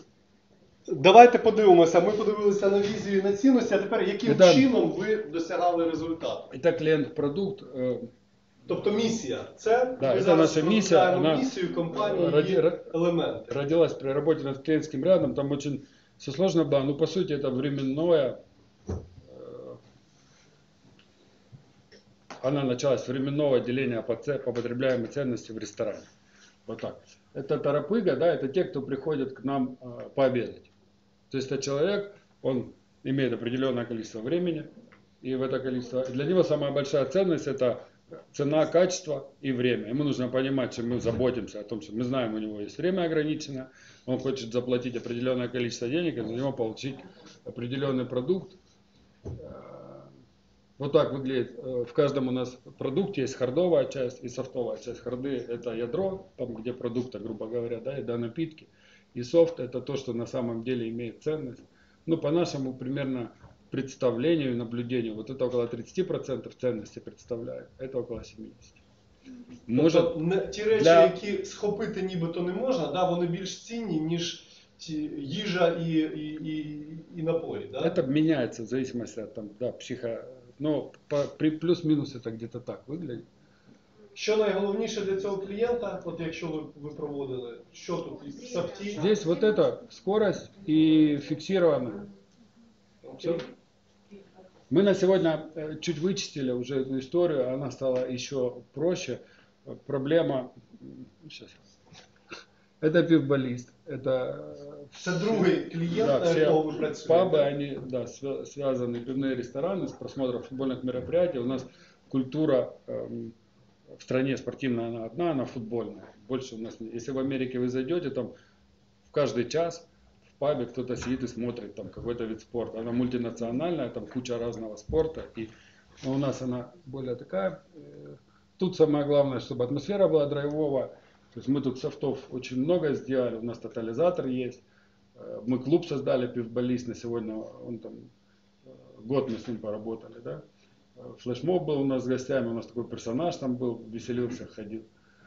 давайте подивимося. Ми подивилися на візію і на цінності, а тепер яким Да. чином ви досягали результату? Это клиент-продукт. э, Тобто місія. Це Да, ми це зараз наша місія, розглядаємо вона місію компанії раді- і ра- елементи. Родилась при работе над клиентским рядом, там очень все сложно было, но по сути это временное, э, она началась с временного деления по, це- по потребляемой ценности в ресторане. Вот так. Это торопыга, да, это те, кто приходит к нам э, пообедать. То есть это человек, он имеет определенное количество времени, и в это количество, для него самая большая ценность это цена, качество и время. Ему нужно понимать, что мы заботимся о том, что мы знаем, у него есть время ограниченное, он хочет заплатить определенное количество денег и за него получить определенный продукт. Вот так выглядит. В каждом у нас продукте есть хардовая часть и софтовая часть. Харды — это ядро, там где продукты, грубо говоря, да, еда, напитки. И софт — это то, что на самом деле имеет ценность. Ну, по нашему примерно представлению и наблюдению, вот это около тридцать процентов ценности представляет, это около семьдесят процентов. Може, Тобто, не- ті речі, для- які схопити нібито не можна, да, вони більш цінні, ніж ті їжа і, і, і, і напої. Да? это меняется в зависимости от там, да, психо... Но по, при плюс-минус это где-то так выглядит. Що найголовніше для цього клієнта, от якщо ви, ви проводили, що тут в софті? Здесь вот это скорость и фиксированная. Всё. Мы на сегодня э, чуть вычистили уже эту историю, она стала еще проще. Э, Проблема, м, сейчас. Это пивболист, это э, Це другий клієнт, да, на все якого ви працюєте. пабы, они, да, свя- связаны, пивные рестораны с просмотром футбольных мероприятий. У нас культура эм, в стране спортивная, она одна, она футбольная. Больше у нас, не- если в Америке вы зайдете, там в каждый час в пабе кто-то сидит и смотрит там какой-то вид спорта. Она мультинациональная, там куча разного спорта. И но у нас она более такая. э, Тут самое главное, чтобы атмосфера была драйвовая. То есть мы тут софтов очень много сделали, у нас тотализатор есть. Э, Мы клуб создали, пивболист на сегодня, он там, э, год мы с ним поработали, да. Э, Флешмоб был у нас с гостями, у нас такой персонаж там был, веселился, ходил.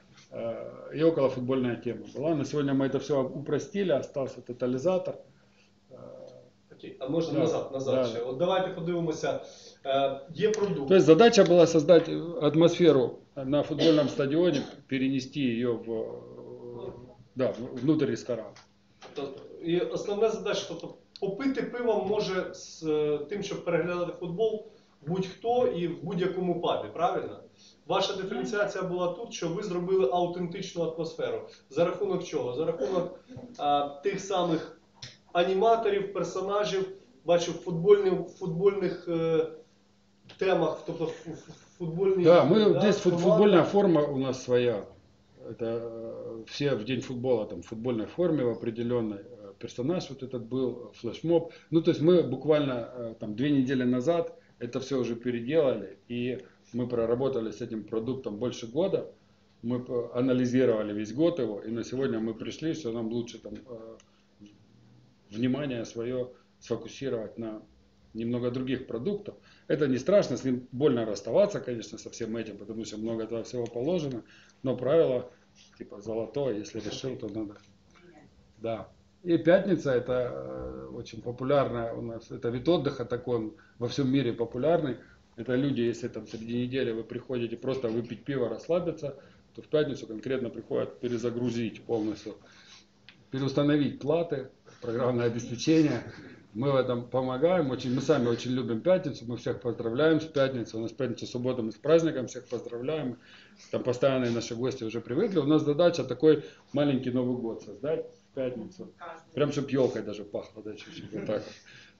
Э, И около футбольная тема была. На сегодня мы это все упростили, остался тотализатор. Э, Окей, а можна Да, назад, назад да. ще. От давайте подивимося. Е, є продукт. То есть задача была создать атмосферу на футбольном стадионе, перенести ее в, э, да, внутрь ресторана. Тобто, і основна задача, тобто попити пиво може з е, тим, щоб переглядати футбол, будь-хто і в будь-якому пабі, правильно? Ваша диференціація була тут, що ви зробили аутентичну атмосферу. За рахунок чого? За рахунок а, тих самих аніматорів, персонажів, бачу, в футбольних, футбольних е, темах, тобто ф- ф- футбольні... Да, мы здесь фут- команди. футбольная форма у нас своя. Это э, все в день футбола там в футбольной форме в определенной. Э, Персонаж вот этот был, флешмоб. Ну, то есть мы буквально э, там две недели назад это все уже переделали. И мы проработали с этим продуктом больше года. Мы п- анализировали весь год его. И на сегодня мы пришли, что нам лучше там э, внимание свое сфокусировать на немного других продуктов. Это не страшно, с ним больно расставаться, конечно, со всем этим, потому что много этого всего положено, но правило типа золотое, если решил, то надо. Да. И пятница — это э, очень популярная у нас, это вид отдыха такой, он во всем мире популярный. Это люди, если там среди недели вы приходите просто выпить пиво, расслабиться, то в пятницу конкретно приходят перезагрузить полностью, переустановить платы, программное обеспечение. Мы в этом помогаем. Очень, мы сами очень любим пятницу. Мы всех поздравляем с пятницей. У нас пятница, суббота, мы с праздником всех поздравляем. Там постоянные наши гости уже привыкли. У нас задача такой маленький Новый год создать в пятницу. Прям чтобы елкой даже пахло, да, чуть-чуть вот так вот.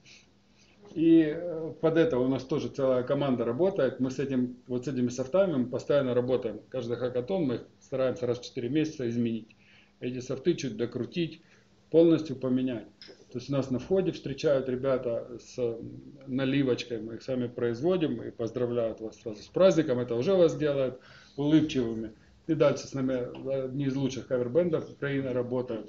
И э, под это у нас тоже целая команда работает. Мы с этим, вот с этими софтами мы постоянно работаем. Каждый хакатон мы их стараемся раз в четыре месяца изменить. Эти софты чуть докрутить, полностью поменять. То есть у нас на входе встречают ребята с наливочкой, мы их сами производим и поздравляют вас сразу с праздником, это уже вас делает улыбчивыми. И дальше с нами одни из лучших кавербендов Украины работают.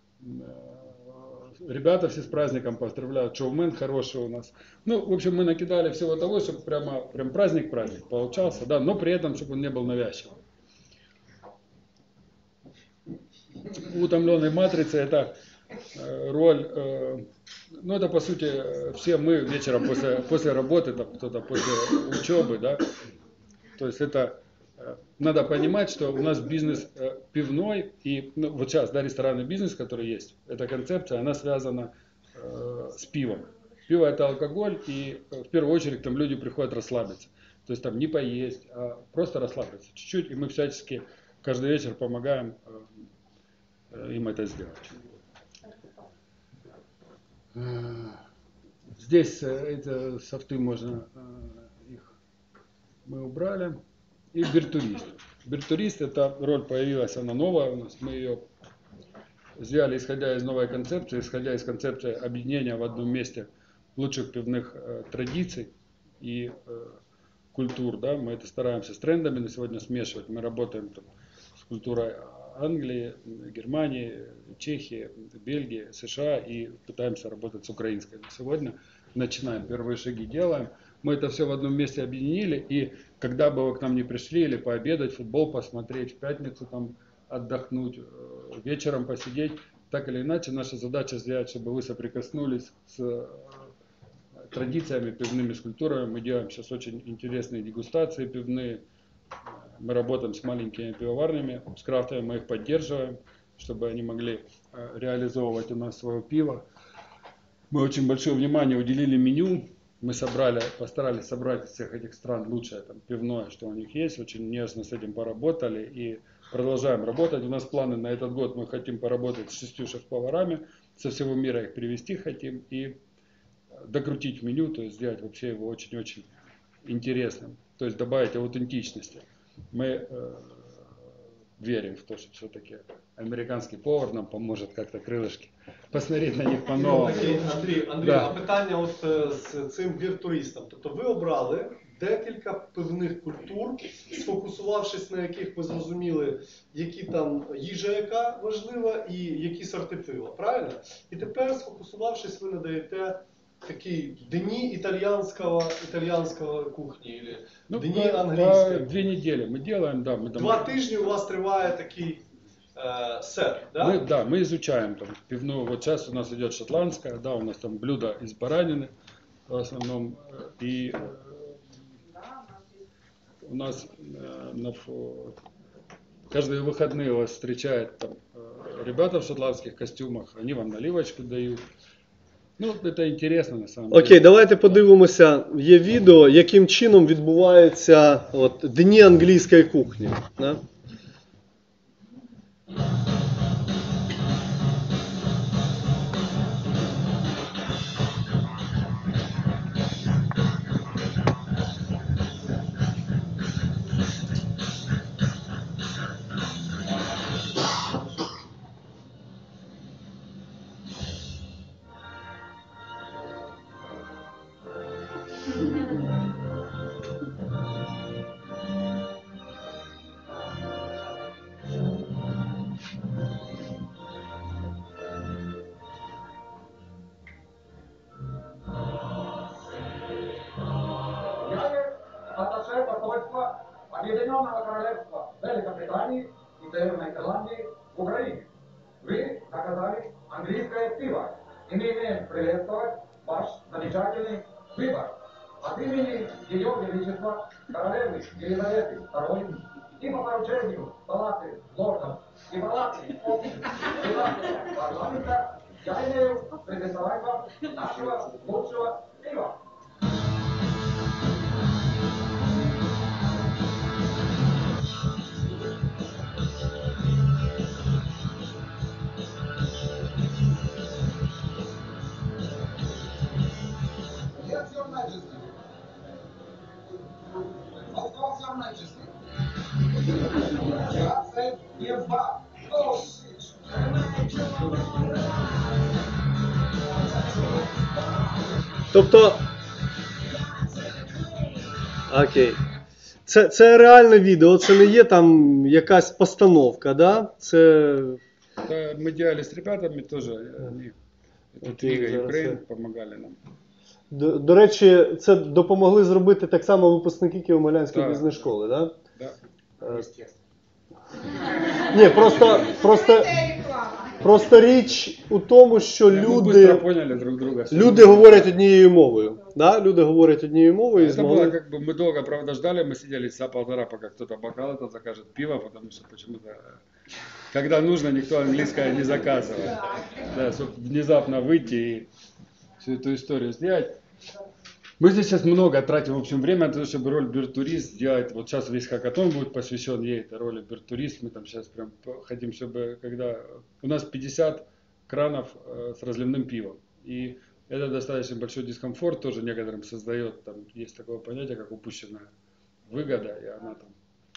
Ребята все с праздником поздравляют, шоумен хороший у нас. Ну, в общем, мы накидали всего того, чтобы прямо прям праздник-праздник получался, да, но при этом, чтобы он не был навязчивым. Утомленной матрицы — это э, роль, э, ну это по сути э, все мы вечером после, после работы, там кто-то после учебы, да, то есть это э, надо понимать, что у нас бизнес э, пивной и ну, вот сейчас, да, ресторанный бизнес, который есть, эта концепция, она связана э, с пивом. Пиво — это алкоголь, и э, в первую очередь там люди приходят расслабиться, то есть там не поесть, а просто расслабиться чуть-чуть, и мы всячески каждый вечер помогаем э, им это сделать. Здесь эти софты можно, их мы убрали. и биртурист. Биртурист, эта роль появилась, она новая у нас, мы ее сделали, исходя из новой концепции, исходя из концепции объединения в одном месте лучших пивных э, традиций и э, культур, да, мы это стараемся с трендами на сегодня смешивать, мы работаем там, с культурой Англии, Германии, Чехии, Бельгии, США и пытаемся работать с украинской. На сегодня начинаем, первые шаги делаем, мы это все в одном месте объединили, и когда бы вы к нам не пришли или пообедать, футбол посмотреть, в пятницу там отдохнуть, э, вечером посидеть, так или иначе наша задача сделать, чтобы вы соприкоснулись с э, традициями, пивными, с культурами. Мы делаем сейчас очень интересные дегустации пивные. Мы работаем с маленькими пивоварнями, с крафтами, мы их поддерживаем, чтобы они могли э, реализовывать у нас свое пиво. Мы очень большое внимание уделили меню. Мы собрали, постарались собрать из всех этих стран лучшее там, пивное, что у них есть. Очень нежно с этим поработали и продолжаем работать. У нас планы на этот год. Мы хотим поработать с шестью шеф-поварами. Со всего мира их привезти хотим и докрутить меню, то есть сделать вообще его очень-очень интересным. То есть добавить аутентичности. Мы э, верим в то, что все-таки американский повар нам поможет как-то крылышки посмотреть на них по-новому. Окей, Андрій, Андрій, Да. а питання от е, з цим біртуристом. Тобто ви обрали декілька пивних культур, сфокусувавшись на яких ви зрозуміли, які там їжа яка важлива і які сорти пива, правильно? І тепер, сфокусувавшись, ви надаєте такі дні італійського, італійського кухні, или Ну, дні по, по англійської. две недели мы делаем, да, мы там, Два тижні у вас триває такий е, сет, да? мы, да, мы изучаем там пивную. Вот сейчас у нас идет шотландская, да, у нас там блюдо из баранины в основном, э, и э, Да, у нас есть у нас э, на, фо- каждые выходные вас встречают там э, ребята в шотландских костюмах, они вам наливочку дают. Ну, это интересно на самом деле. Окей, давайте подивимося. Є відео, яким чином відбуваються от, дні англійської кухні. Да? Я є атташе посольства Объединенного Королевства Великобритании и Северной Ирландии в Украине. Вы заказали английское пиво, и мы имеем приветствовать ваш замечательный выбор. От имени Ее Величества Королевы Елизаветы второй и по поручению Палаты лордов и Палаты Британского парламента я имею презентовать вам нашего лучшего пива. Yes, Your Majesty. Of course, Your Majesty. God said, give back. Oh, shit. Тобто. Окей. Це, це реальне відео, це не є там якась постановка, да? Це. Да, мы делали с ребятами тоже, они, это Окей, Лига зараз Украин я- помогали нам. До, до речі, це допомогли зробити так само випускники Києво-Могилянської Так. бізнес-школи, да? Да. Е, Естественно. Ні, просто, просто, Это реклама. просто річ у тому, що Мы быстро люди, поняли друг друга. что люди мы- говорять однією мовою. Да? Люди говорять однією мовою і Это было змогли. как бы, мы долго, правда, ждали, мы сидели часа полтора, пока кто-то бокал это закажет пиво, потому что почему-то, э, когда нужно, никто английское не заказывает. Да, чтобы внезапно выйти и всю эту историю сделать. Мы здесь сейчас много тратим, в общем, время на то, чтобы роль биртурист сделать. Вот сейчас весь хакатон будет посвящен ей, этой роли биртурист. Мы там сейчас прям хотим, чтобы когда... У нас пятьдесят кранов э, с разливным пивом. И это достаточно большой дискомфорт тоже некоторым создает. Там есть такое понятие, как упущенная выгода, и она там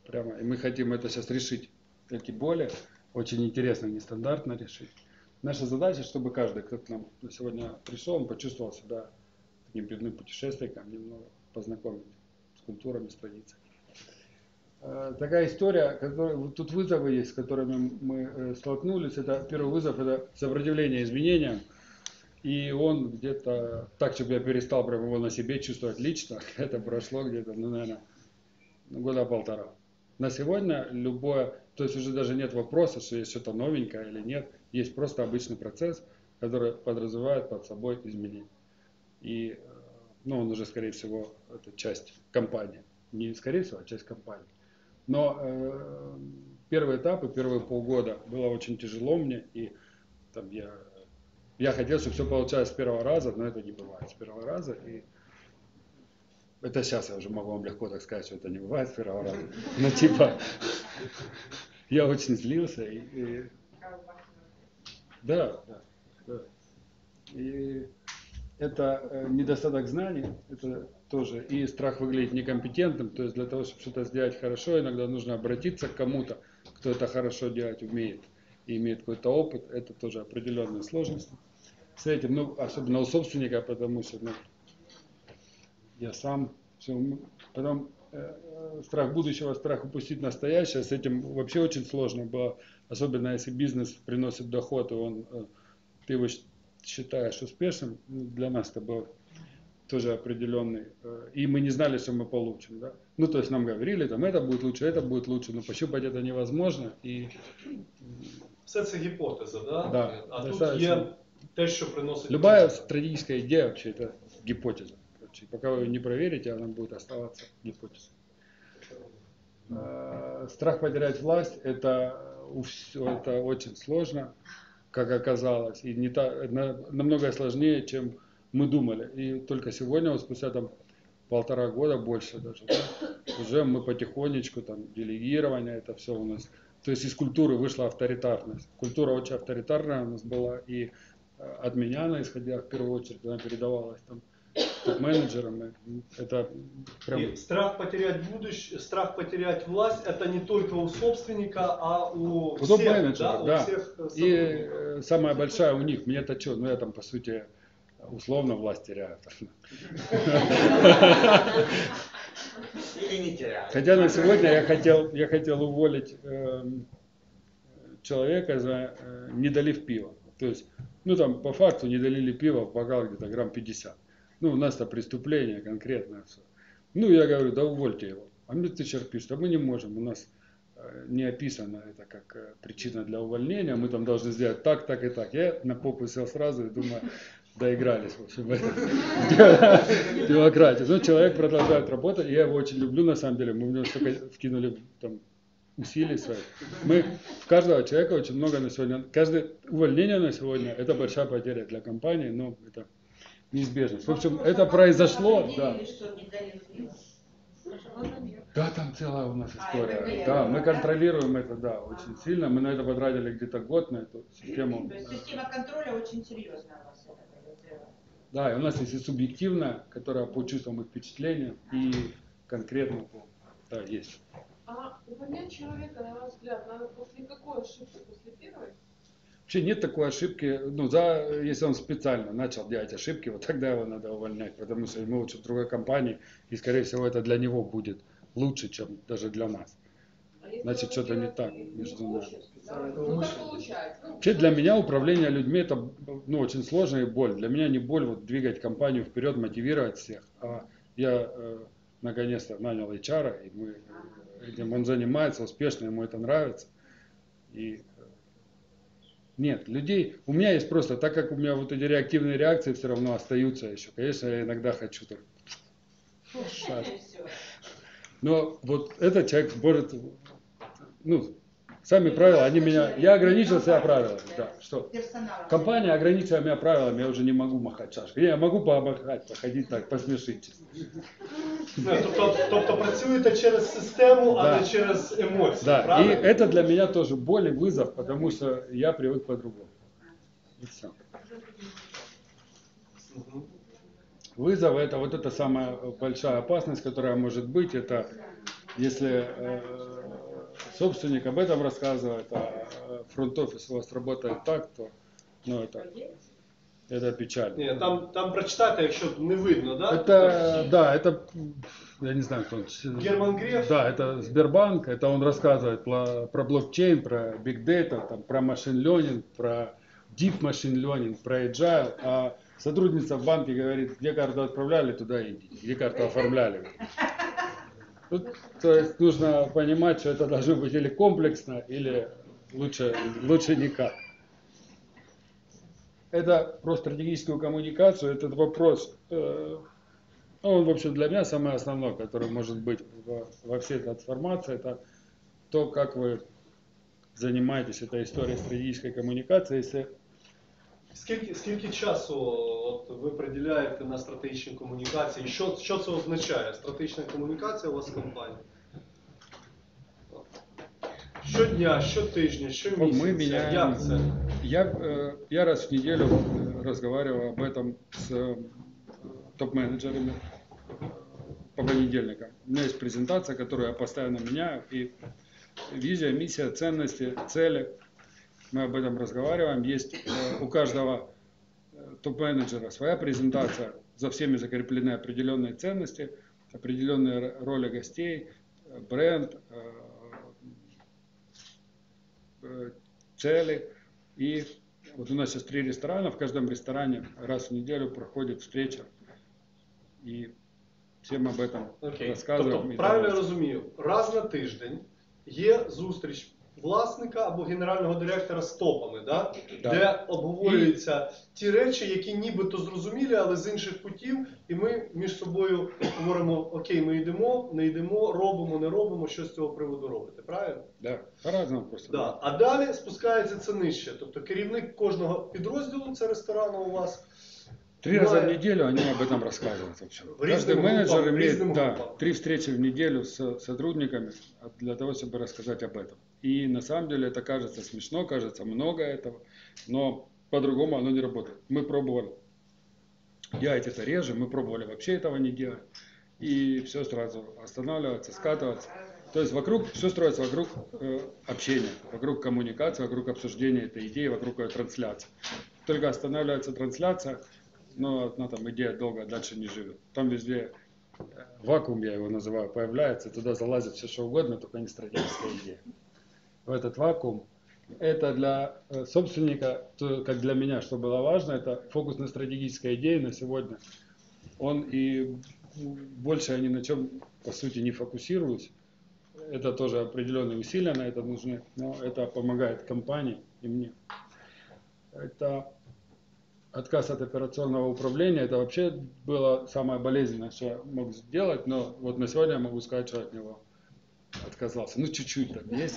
Прямо. И мы хотим это сейчас решить. Эти боли очень интересно, нестандартно решить. Наша задача, чтобы каждый, кто к нам сегодня пришел, он почувствовал себя таким передным путешественником, немного познакомить с культурами, с традициями. Такая история, которая, тут вызовы есть, с которыми мы столкнулись. Это первый вызов, это сопротивление изменениям. И он где-то, так, чтобы я перестал прямо его на себе чувствовать лично, это прошло где-то, ну, наверное, года полтора. На сегодня любое, то есть уже даже нет вопроса, что есть что-то новенькое или нет. Есть просто обычный процесс, который подразумевает под собой изменения. И, ну, он уже, скорее всего, это часть компании. Не скорее всего, а часть компании. Но э, первые этапы, первые полгода было очень тяжело мне, и там я, я хотел, чтобы все получалось с первого раза, но это не бывает с первого раза. И это сейчас я уже могу вам легко так сказать, что это не бывает с первого раза. Но типа, я очень злился. И, и, да, да, да. И это э, недостаток знаний, это тоже и страх выглядеть некомпетентным, то есть для того, чтобы что-то сделать хорошо, иногда нужно обратиться к кому-то, кто это хорошо делать умеет и имеет какой-то опыт, это тоже определенные сложности с этим, ну, особенно у собственника, потому что ну, я сам, все, потом э, страх будущего, страх упустить настоящее, с этим вообще очень сложно было, особенно если бизнес приносит доход, и он, э, ты его считаешь успешным, для нас это было тоже определенный, и мы не знали, что мы получим, да. Ну, то есть нам говорили, там, это будет лучше, это будет лучше, но пощупать это невозможно, і... Все це гіпотеза, да? Да, а достаточно. тут є те, що приносить... Любая стратегическая идея вообще это гипотеза. Короче, пока вы ее не проверите, она будет оставаться гипотезой. Страх потерять власть, это, это очень сложно, как оказалось, и не та, намного сложнее, чем мы думали. И только сегодня, вот спустя там полтора года, больше даже, да, уже мы потихонечку, там, делегирование, это все у нас. То есть из культуры вышла авторитарность. Культура очень авторитарная у нас была, и от меня она исходила в первую очередь, она передавалась там топ-менеджерам. Это прям... И страх потерять будущее, страх потерять власть, это не только у собственника, а у, у всех, топ-менеджеров, да, да. У всех и э, самая большая у них, мне-то что, ну я там по сути условно власть теряю. Или не теряю. Хотя на сегодня я хотел, я хотел уволить э, человека за э, не долив пива. То есть, ну там по факту не долили пива в бокал где-то грамм пятьдесят. Ну у нас это преступление конкретное все. Ну я говорю, да увольте его. А мне ты пишет, а мы не можем, у нас э, не описано это как э, причина для увольнения, мы там должны сделать так, так и так. Я на попу сел сразу и думаю, доигрались, в общем, демократия. Но человек продолжает работать, и я его очень люблю, на самом деле. Мы в него столько вкинули там, усилий своих. Мы, в каждого человека очень много на сегодня. Каждое увольнение на сегодня – это большая потеря для компании, но это неизбежность. В общем, это произошло, да. Да, там целая у нас история. Да, мы контролируем это, да, очень сильно. Мы на это потратили где-то год, на эту систему. То есть система контроля очень серьезная у вас. Да, и у нас есть и субъективная, которая по чувствам и впечатлениям, и конкретно, да, есть. А увольнять человека, на ваш взгляд, надо после какой ошибки? После первой? Вообще нет такой ошибки, ну, за, если он специально начал делать ошибки, вот тогда его надо увольнять, потому что ему лучше в другой компании, и, скорее всего, это для него будет лучше, чем даже для нас. Значит, что-то не так между нами. Ну, как получается? Вообще для меня управление людьми это ну, очень сложно и боль. Для меня не боль вот, двигать компанию вперед, мотивировать всех. А я э, наконец-то нанял эйч ар, и мы, этим он занимается успешно, ему это нравится. И э, нет, людей, у меня есть просто, так как у меня вот эти реактивные реакции все равно остаются еще. Конечно, я иногда хочу так. Но вот этот человек может, ну, сами правила, они меня, я ограничил себя правилами, да, что компания ограничила меня правилами, я уже не могу махать шашкой, я могу помахать, походить так, посмішити. Тобто, тобто працюєте через систему, а Да. не через емоції, Да, и правильно? это для меня тоже боль и вызов, потому что я привык по-другому. И все. Вызов это вот эта самая большая опасность, которая может быть, это если э, собственник об этом рассказывает, а фронт-офис у вас работает так, то ну, это, это печально. Ні, там, там прочитати, якщо не видно, да? Это, да, это, я не знаю, кто он. Герман Греф? Да, это Сбербанк, это он рассказывает про, про блокчейн, про big data, там, про machine learning, про deep machine learning, про agile, а сотрудница в банке говорит, где карту отправляли, туда идите, где карту оформляли. Тут, то есть нужно понимать, что это должно быть или комплексно, или лучше, лучше никак. Это про стратегическую коммуникацию, этот вопрос, э, он, в общем, для меня самый основной, который может быть во, во всей трансформации, это то, как вы занимаетесь этой историей стратегической коммуникации. Если... Скільки, скільки часу от, ви приділяєте на стратегічні комунікації? Що, що це означає? Стратегічна комунікація у вас в компанії? Щодня, щотижня, щомісяця? Мы меняем... Як це? Я, э, я раз в неделю э, разговариваю об этом с э, топ-менеджерами э, по понедельникам. У меня есть презентация, которую я постоянно меняю, и визия, миссия, ценности, цели. Мы об этом разговариваем. Есть э, у каждого э, топ-менеджера своя презентация, за всеми закреплены определенные ценности, определенные роли гостей, э, бренд, э, э, цели. И вот у нас сейчас три ресторана, в каждом ресторане раз в неделю проходит встреча. И всем об этом Окей. розказуємо. Тобто, правильно я розумію, раз на тиждень є зустріч власника або генерального директора з топами, да? Да. Де обговорюються ті речі, які нібито зрозумілі, але з інших путів, і ми між собою говоримо, окей, ми йдемо, не йдемо, робимо, не робимо, що з цього приводу робити, правильно? Да, по-разному просто. Да. А далі спускається це нижче, тобто керівник кожного підрозділу, це ресторану у вас, Три раза в неделю они об этом рассказывают. В общем. В Каждый разным менеджер группам, в имеет разным да, группам. три встречи в неделю с сотрудниками для того, чтобы рассказать об этом. И на самом деле это кажется смешно, кажется много этого, но по-другому оно не работает. Мы пробовали делать это реже, мы пробовали вообще этого не делать. И все сразу останавливаться, скатываться. То есть вокруг, все строится вокруг э, общения, вокруг коммуникации, вокруг обсуждения этой идеи, вокруг ее трансляции. Только останавливается трансляция, но одна там идея долго дальше не живет. Там везде э, вакуум, я его называю, появляется, туда залазит все что угодно, только не стратегическая идея. В этот вакуум, это для э, собственника, то, как для меня, что было важно, это фокус на стратегической идее на сегодня. Он и больше я ни на чем, по сути, не фокусируюсь. Это тоже определенные усилия на это нужны, но это помогает компании и мне. Это отказ от операционного управления, это вообще было самое болезненное, что я мог сделать, но вот на сегодня я могу сказать, что от него отказался. Ну, чуть-чуть там есть.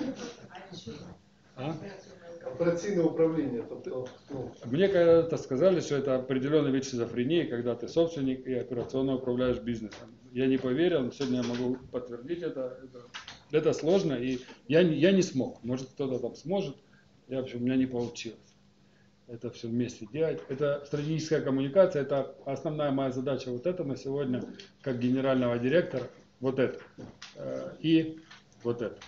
А? операційне управління. Тобто, ну, Мне когда-то сказали, что это определенный вид шизофрении, когда ты собственник и операционно управляешь бизнесом. Я не поверил, но сегодня я могу подтвердить это. Это, это сложно, и я, не- я не смог. Может, кто-то там сможет. Я, в общем, у меня не получилось. Это все вместе делать. Это стратегическая коммуникация, это основная моя задача. Вот это на сегодня, как генерального директора, вот это. Э, И вот это.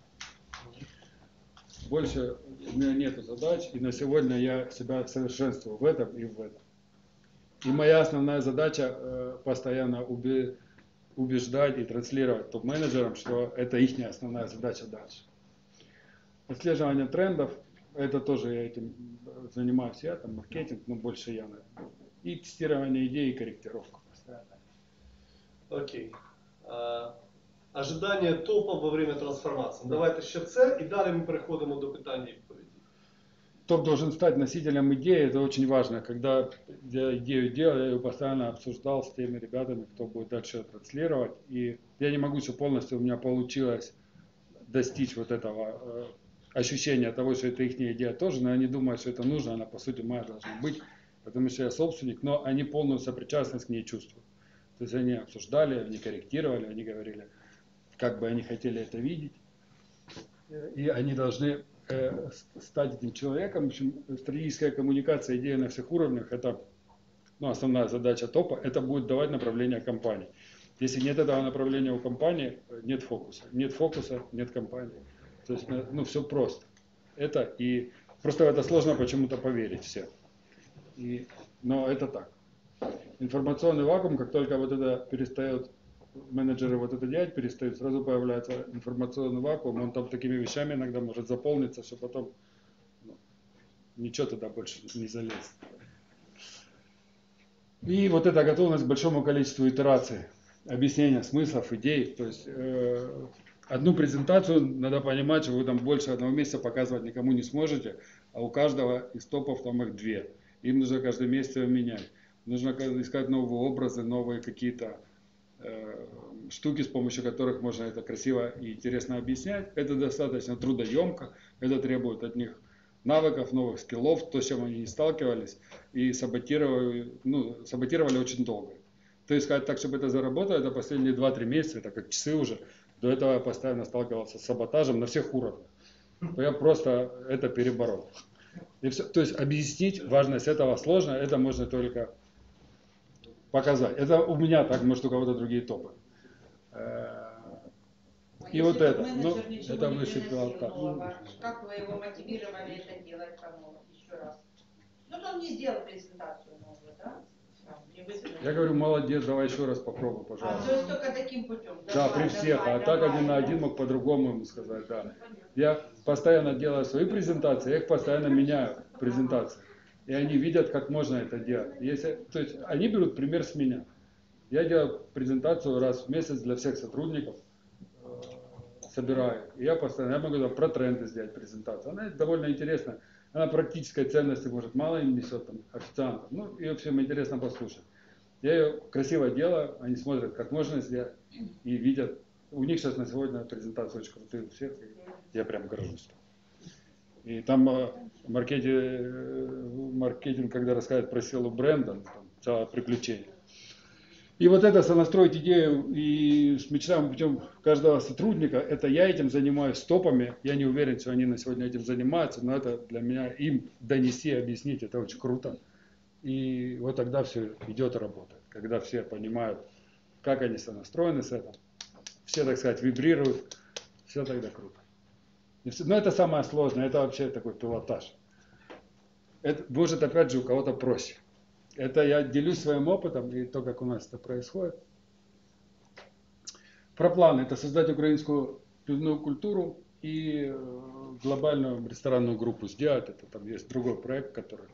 Больше у меня нету задач, и на сегодня я себя совершенствую в этом и в этом. И моя основная задача э, постоянно убе- убеждать и транслировать топ-менеджерам, что это их основная задача дальше. Отслеживание трендов, это тоже я этим занимаюсь, я там маркетинг, но больше я, наверное. И тестирование идей и корректировка постоянно. окей. А, ожидання топа во время трансформації. Давайте ще це, і далі ми переходимо до питань і відповідей. Топ должен стать носителем идеи, это очень важно. Когда я идею делал, я ее постоянно обсуждал с теми ребятами, кто будет дальше транслировать. И я не могу, что полностью у меня получилось достичь вот этого э, ощущения того, что это их идея тоже, но они думают, что это нужно, она по сути моя должна быть, потому что я собственник, но они полную сопричастность к ней чувствуют. То есть они обсуждали, они корректировали, они говорили, как бы они хотели это видеть. И они должны э, стать этим человеком. В общем, стратегическая коммуникация, идея на всех уровнях, это ну, основная задача топа, это будет давать направление компании. Если нет этого направления у компании, нет фокуса. Нет фокуса, нет компании. То есть, ну, все просто. Это и просто в это сложно почему-то поверить все. И, но это так. Информационный вакуум, как только вот это перестает, менеджеры вот это делать перестают, сразу появляется информационный вакуум, он там такими вещами иногда может заполниться, что потом ну, ничего туда больше не залезет. И вот эта готовность к большому количеству итераций, объяснения смыслов, идей. То есть э, одну презентацию надо понимать, что вы там больше одного месяца показывать никому не сможете, а у каждого из топов там их две. Им нужно каждый месяц его менять. Нужно искать новые образы, новые какие-то э, штуки, с помощью которых можно это красиво и интересно объяснять. Это достаточно трудоемко, это требует от них навыков, новых скиллов, то, с чем они не сталкивались, и саботировали, ну, саботировали очень долго. То есть сказать так, чтобы это заработало, это последние два-три месяца, это как часы уже. До этого я постоянно сталкивался с саботажем на всех уровнях. Я просто это переборол. И все, то есть объяснить важность этого сложно, это можно только показать. Это у меня так, может у кого-то другие топы. И вот это, ну, это выше пилота. Как вы его мотивировали это делать самому еще раз? Ну, он не сделал презентацию новую, да? Я говорю, молодец, давай еще раз попробуй, А, пожалуйста. то есть только таким путем? Да, при всех, а так один на один мог по-другому ему сказать, да. Я постоянно делаю свои презентации, я их постоянно меняю, презентации. И они видят, как можно это делать. Если, то есть они берут пример с меня. Я делаю презентацию раз в месяц для всех сотрудников, собираю. И я постоянно, я могу там, про тренды сделать презентацию. Она довольно интересная. Она практической ценности, может, мало им несет там, официантам. Ну, ее всем интересно послушать. Я ее красиво делаю, они смотрят, как можно сделать, и видят. У них сейчас на сегодня презентация очень крутые у всех, и я прям горжусь. И там э, маркетинг, э, маркетинг, когда рассказывает про силу бренда, там целое приключение. И вот это сонастроить идею и с мечтаемым путем каждого сотрудника, это я этим занимаюсь топами. Я не уверен, что они на сегодня этим занимаются, но это для меня им донести, объяснить, это очень круто. И вот тогда все идет и работает. Когда все понимают, как они сонастроены с этим, все, так сказать, вибрируют, все тогда круто. Но это самое сложное, это вообще такой пилотаж. Это может опять же у кого-то проще. Это я делюсь своим опытом и то, как у нас это происходит. Про планы. Это создать украинскую пивную культуру и глобальную ресторанную группу сделать. Это там есть другой проект, который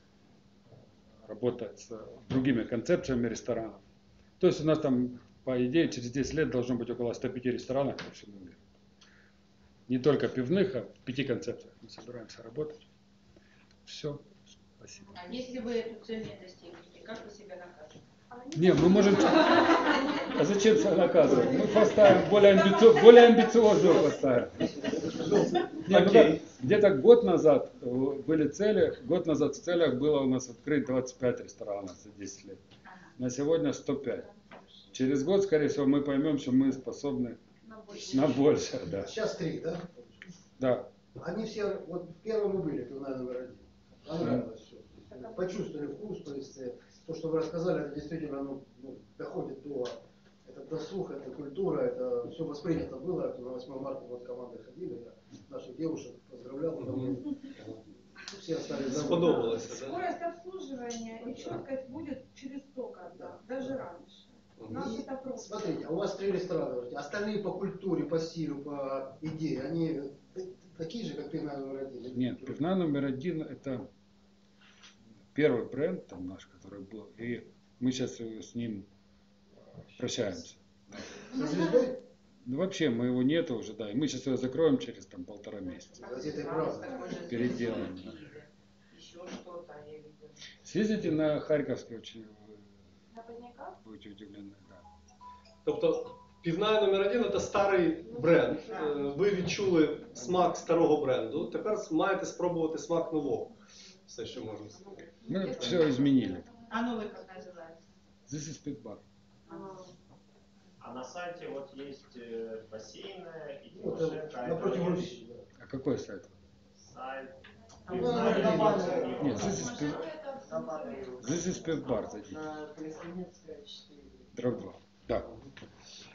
работает с другими концепциями ресторанов. То есть у нас там, по идее, через десять лет должно быть около ста пяти ресторанов по всему миру. Не только пивных, а в пяти концепциях мы собираемся работать. Все. Спасибо. А если вы эту цель не достигнете, как вы себя накажете? Не, мы можем... А зачем себя наказывать? Мы поставим более, амбици... более амбициозную поставим. Не, ну как, где-то год назад были цели, год назад в целях было у нас открыть двадцать пять ресторанов за десять лет. На сегодня сто пять. Через год, скорее всего, мы поймем, что мы способны На больше. на больше. Да. Сейчас три, да? Да. Они все, вот первым мы были, пивная номер один. Понравилось все. Почувствовали вкус, то есть э, то, что вы рассказали, это действительно ну, ну, доходит до, это до слуха, это культура, это все воспринято было. Это на восьмое марта вот команды ходили, я наших девушек поздравлял, mm-hmm. Все остались довольны. Сподобалося, да? Скорость обслуживания и четкость будет через сто когда, даже раньше. Нас это просто. Смотрите, а у вас три ресторана, говорите, остальные по культуре, по стилю, по идее, они такие же, как пивная номер один? Нет, пивная номер один это первый бренд там наш, который был, и мы сейчас с ним прощаемся. Со звездой? Ну вообще, мы его нету уже, да, и мы сейчас его закроем через там полтора месяца. Газеты «Правда». Переделаем. Да. Еще что-то я видела. Съездите на Харьковский, очень На Поздняках? будете удивлены, да. Тобто півна номер один – це старий бренд. Е, Ви відчули смак старого бренду, тепер маєте спробувати смак нового. Все, що можна сказати. Мы все изменили. А новый как называется? This is Pit Bar. А на сайте вот есть э, бассейны и Вот, Тимошенко. напротив Это Руси. А какой сайт? сайт. Ну, ну, Нет, this is Pit, this is Pit Bar, зайдите. Дров два. Да.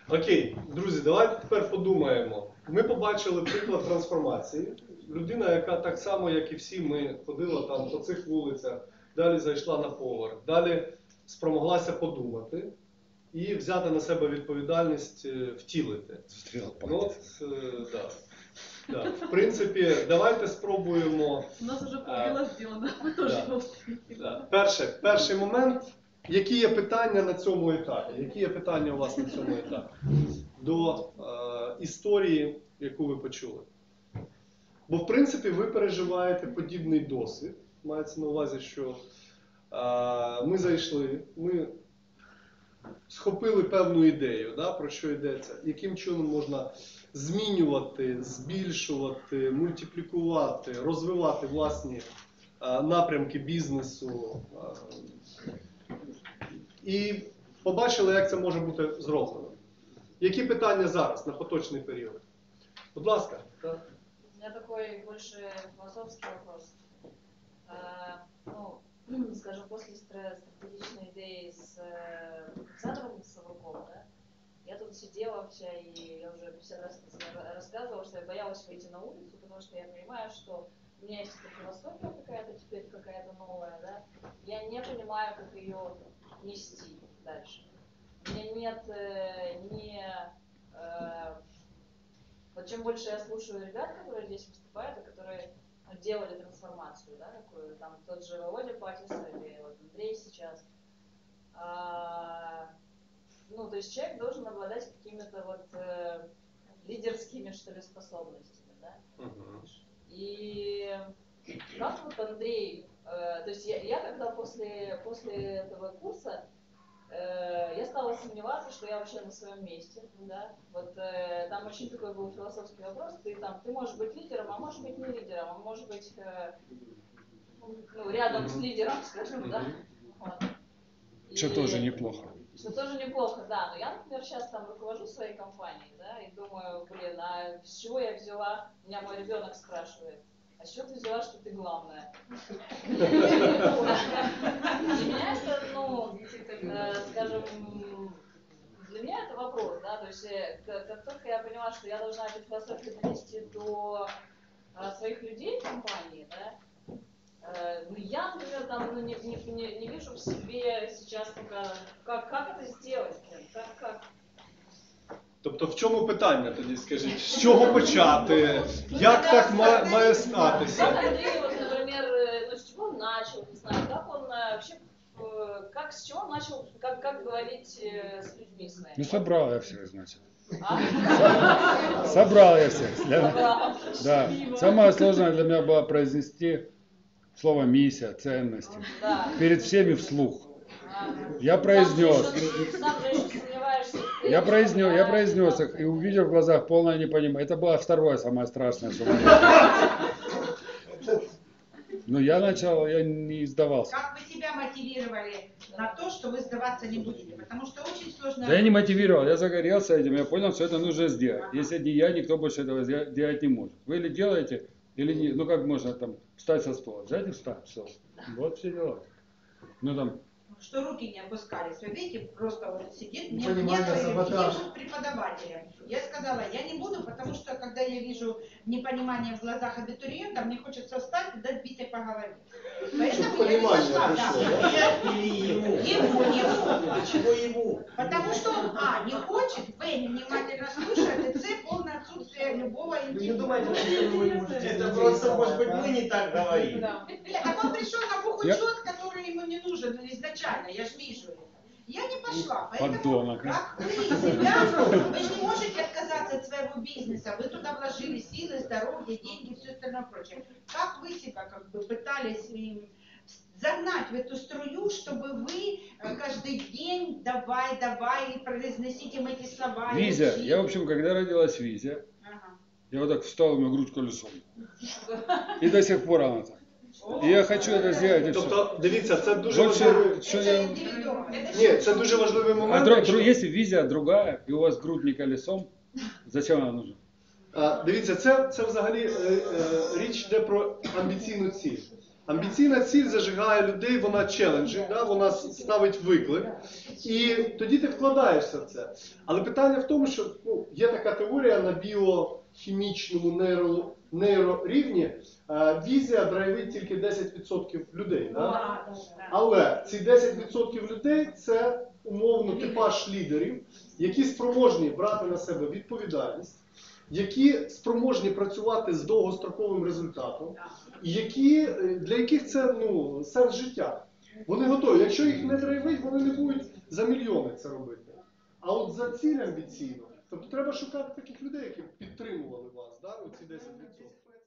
Окей, друзі, давайте тепер подумаємо. Ми побачили приклад трансформації. Людина, яка так само, як і всі, ми ходила там по цих вулицях, далі зайшла на поверх, далі спромоглася подумати і взяти на себе відповідальність е, втілити. Ну, от, е, да. Да. В принципі, давайте спробуємо. У нас уже А, полдела сделано, мы тоже да. должны. Да. Перше, перший момент. Які є питання на цьому етапі? Які є питання у вас на цьому етапі? До е, історії, яку ви почули? Бо, в принципі, ви переживаєте подібний досвід. Мається на увазі, що е, ми зайшли, ми схопили певну ідею, да, про що йдеться, яким чином можна змінювати, збільшувати, мультиплікувати, розвивати власні е, напрямки бізнесу. Е, І побачили, як це може бути зроблено. Які питання зараз, на поточний період? Будь ласка. Так. У меня такой больше философский вопрос. А, ну, скажем, после стратегичной идеи с Александром Савруком, да, я тут сидела вся, и я уже пятьдесят раз рассказывала, что я боялась выйти на улицу, потому что я понимаю, что у меня есть эта философия какая-то, теперь какая-то новая, да, я не понимаю, как ее нести дальше. У меня нет э, ни... Э, вот чем больше я слушаю ребят, которые здесь выступают, и которые делали трансформацию, да, такую, там тот же Володя Патис или вот Андрей сейчас, а, ну, то есть человек должен обладать какими-то вот э, лидерскими, что ли, способностями, да. Uh-huh. И как вот Андрей, э, то есть я, я когда после, после этого курса, э, я стала сомневаться, что я вообще на своем месте, да, вот э, там очень такой был философский вопрос, ты там, ты можешь быть лидером, а можешь быть не лидером, а можешь быть, э, ну, рядом с лидером, скажем, да, вот. Что И, тоже неплохо. Что тоже неплохо, да, но я, например, сейчас там руковожу своей компанией, да, и думаю, блин, а с чего я взяла, меня мой ребенок спрашивает, а с чего ты взяла, что ты главная? Для меня это, ну, скажем, для меня это вопрос, да, то есть как только я поняла, что я должна эту философию донести до своих людей в компании, да, ну, я, например, там, ну, не, не, не вижу в себе сейчас только, как, как это сделать, как, как. Тобто в чому питання тоді, скажіть? З чого почати? Як так ма- має статися? Как Андрей, вот, например, ну, с чего он начал, не знаю, как он вообще, как, с чего он начал, как, как говорить с людьми своими? Ну, собрал я всех, значит. А? Собрал я всех. Собрал. Да. Самое сложное для меня было произнести слово «миссия», «ценности». Да. Перед всеми вслух. А. Я произнес. Сам же еще, сам же еще сомневаешься. Я произнес, я произнес их и увидел в глазах полное непонимание. Это было второе самое страшное, что было. Но я начал, я не сдавался. Как вы себя мотивировали на то, что вы сдаваться не будете? Потому что очень сложно... Да я не мотивировал, я загорелся этим, я понял, что это нужно сделать. Если не я, никто больше этого делать не может. Вы или делаете, или не. Ну как можно там встать со стола? Взять и встать, все. Вот все дела. Ну там. Что руки не опускались. Вы видите, просто вот сидит мне, Понимание, мне саботаж. преподавателем. Я сказала, я не буду, потому что когда я вижу непонимание в глазах абитуриента, мне хочется встать и дать битой по голове. Поэтому я не зашла. Да. Я- Или ему. Ему, ему. А чего ему? Потому что он, а, не хочет, б, невнимательно слушает, и с, полное отсутствие любого Вы не интереса. думаете, что вы не можете Это людей просто, может быть, собрать, мы да? не так говорим. Да. Так он пришел на букву Я- счет, который ему не нужен изначально, я же вижу это. Я не пошла, поэтому Подонок. как вы себя, вы же не можете отказаться от своего бизнеса, вы туда вложили силы, здоровье, деньги, все остальное прочее. Как вы себя как бы пытались им загнать в эту струю, чтобы вы э, каждый день давай, давай, и произносить им эти слова. и Визя. учить. Я, в общем, когда родилась Визя, Ага. я вот так встал, у меня грудь колесом. И до сих пор она так. И я хочу это сделать, и все. Тобто, дивіться, це дуже Вот важливий. что Это я... индивидуально. Ні, це дуже важливий А момент. дру- якщо- дру- если визия другая, и у вас грудь не колесом, зачем она нужна? А, Дивіться, це, це взагалі е, е, річ йде про амбіційну ціль. Амбіційна ціль зажигає людей, вона челенджить, да? Вона ставить виклик. І тоді ти вкладаєшся в це. Але питання в тому, що ну, є така теорія на біохімічному нейро, нейрорівні. Е, візія драйвить тільки десять відсотків людей. Да? Але ці десять відсотків людей – це умовно типаж лідерів, які спроможні брати на себе відповідальність, які спроможні працювати з довгостроковим результатом, і які, для яких це ну, сенс життя. Вони готові. Якщо їх не драйвить, вони не будуть за мільйони це робити. А от за ціль амбіційно, тобто треба шукати таких людей, які підтримували вас, да, оці десять відсотків.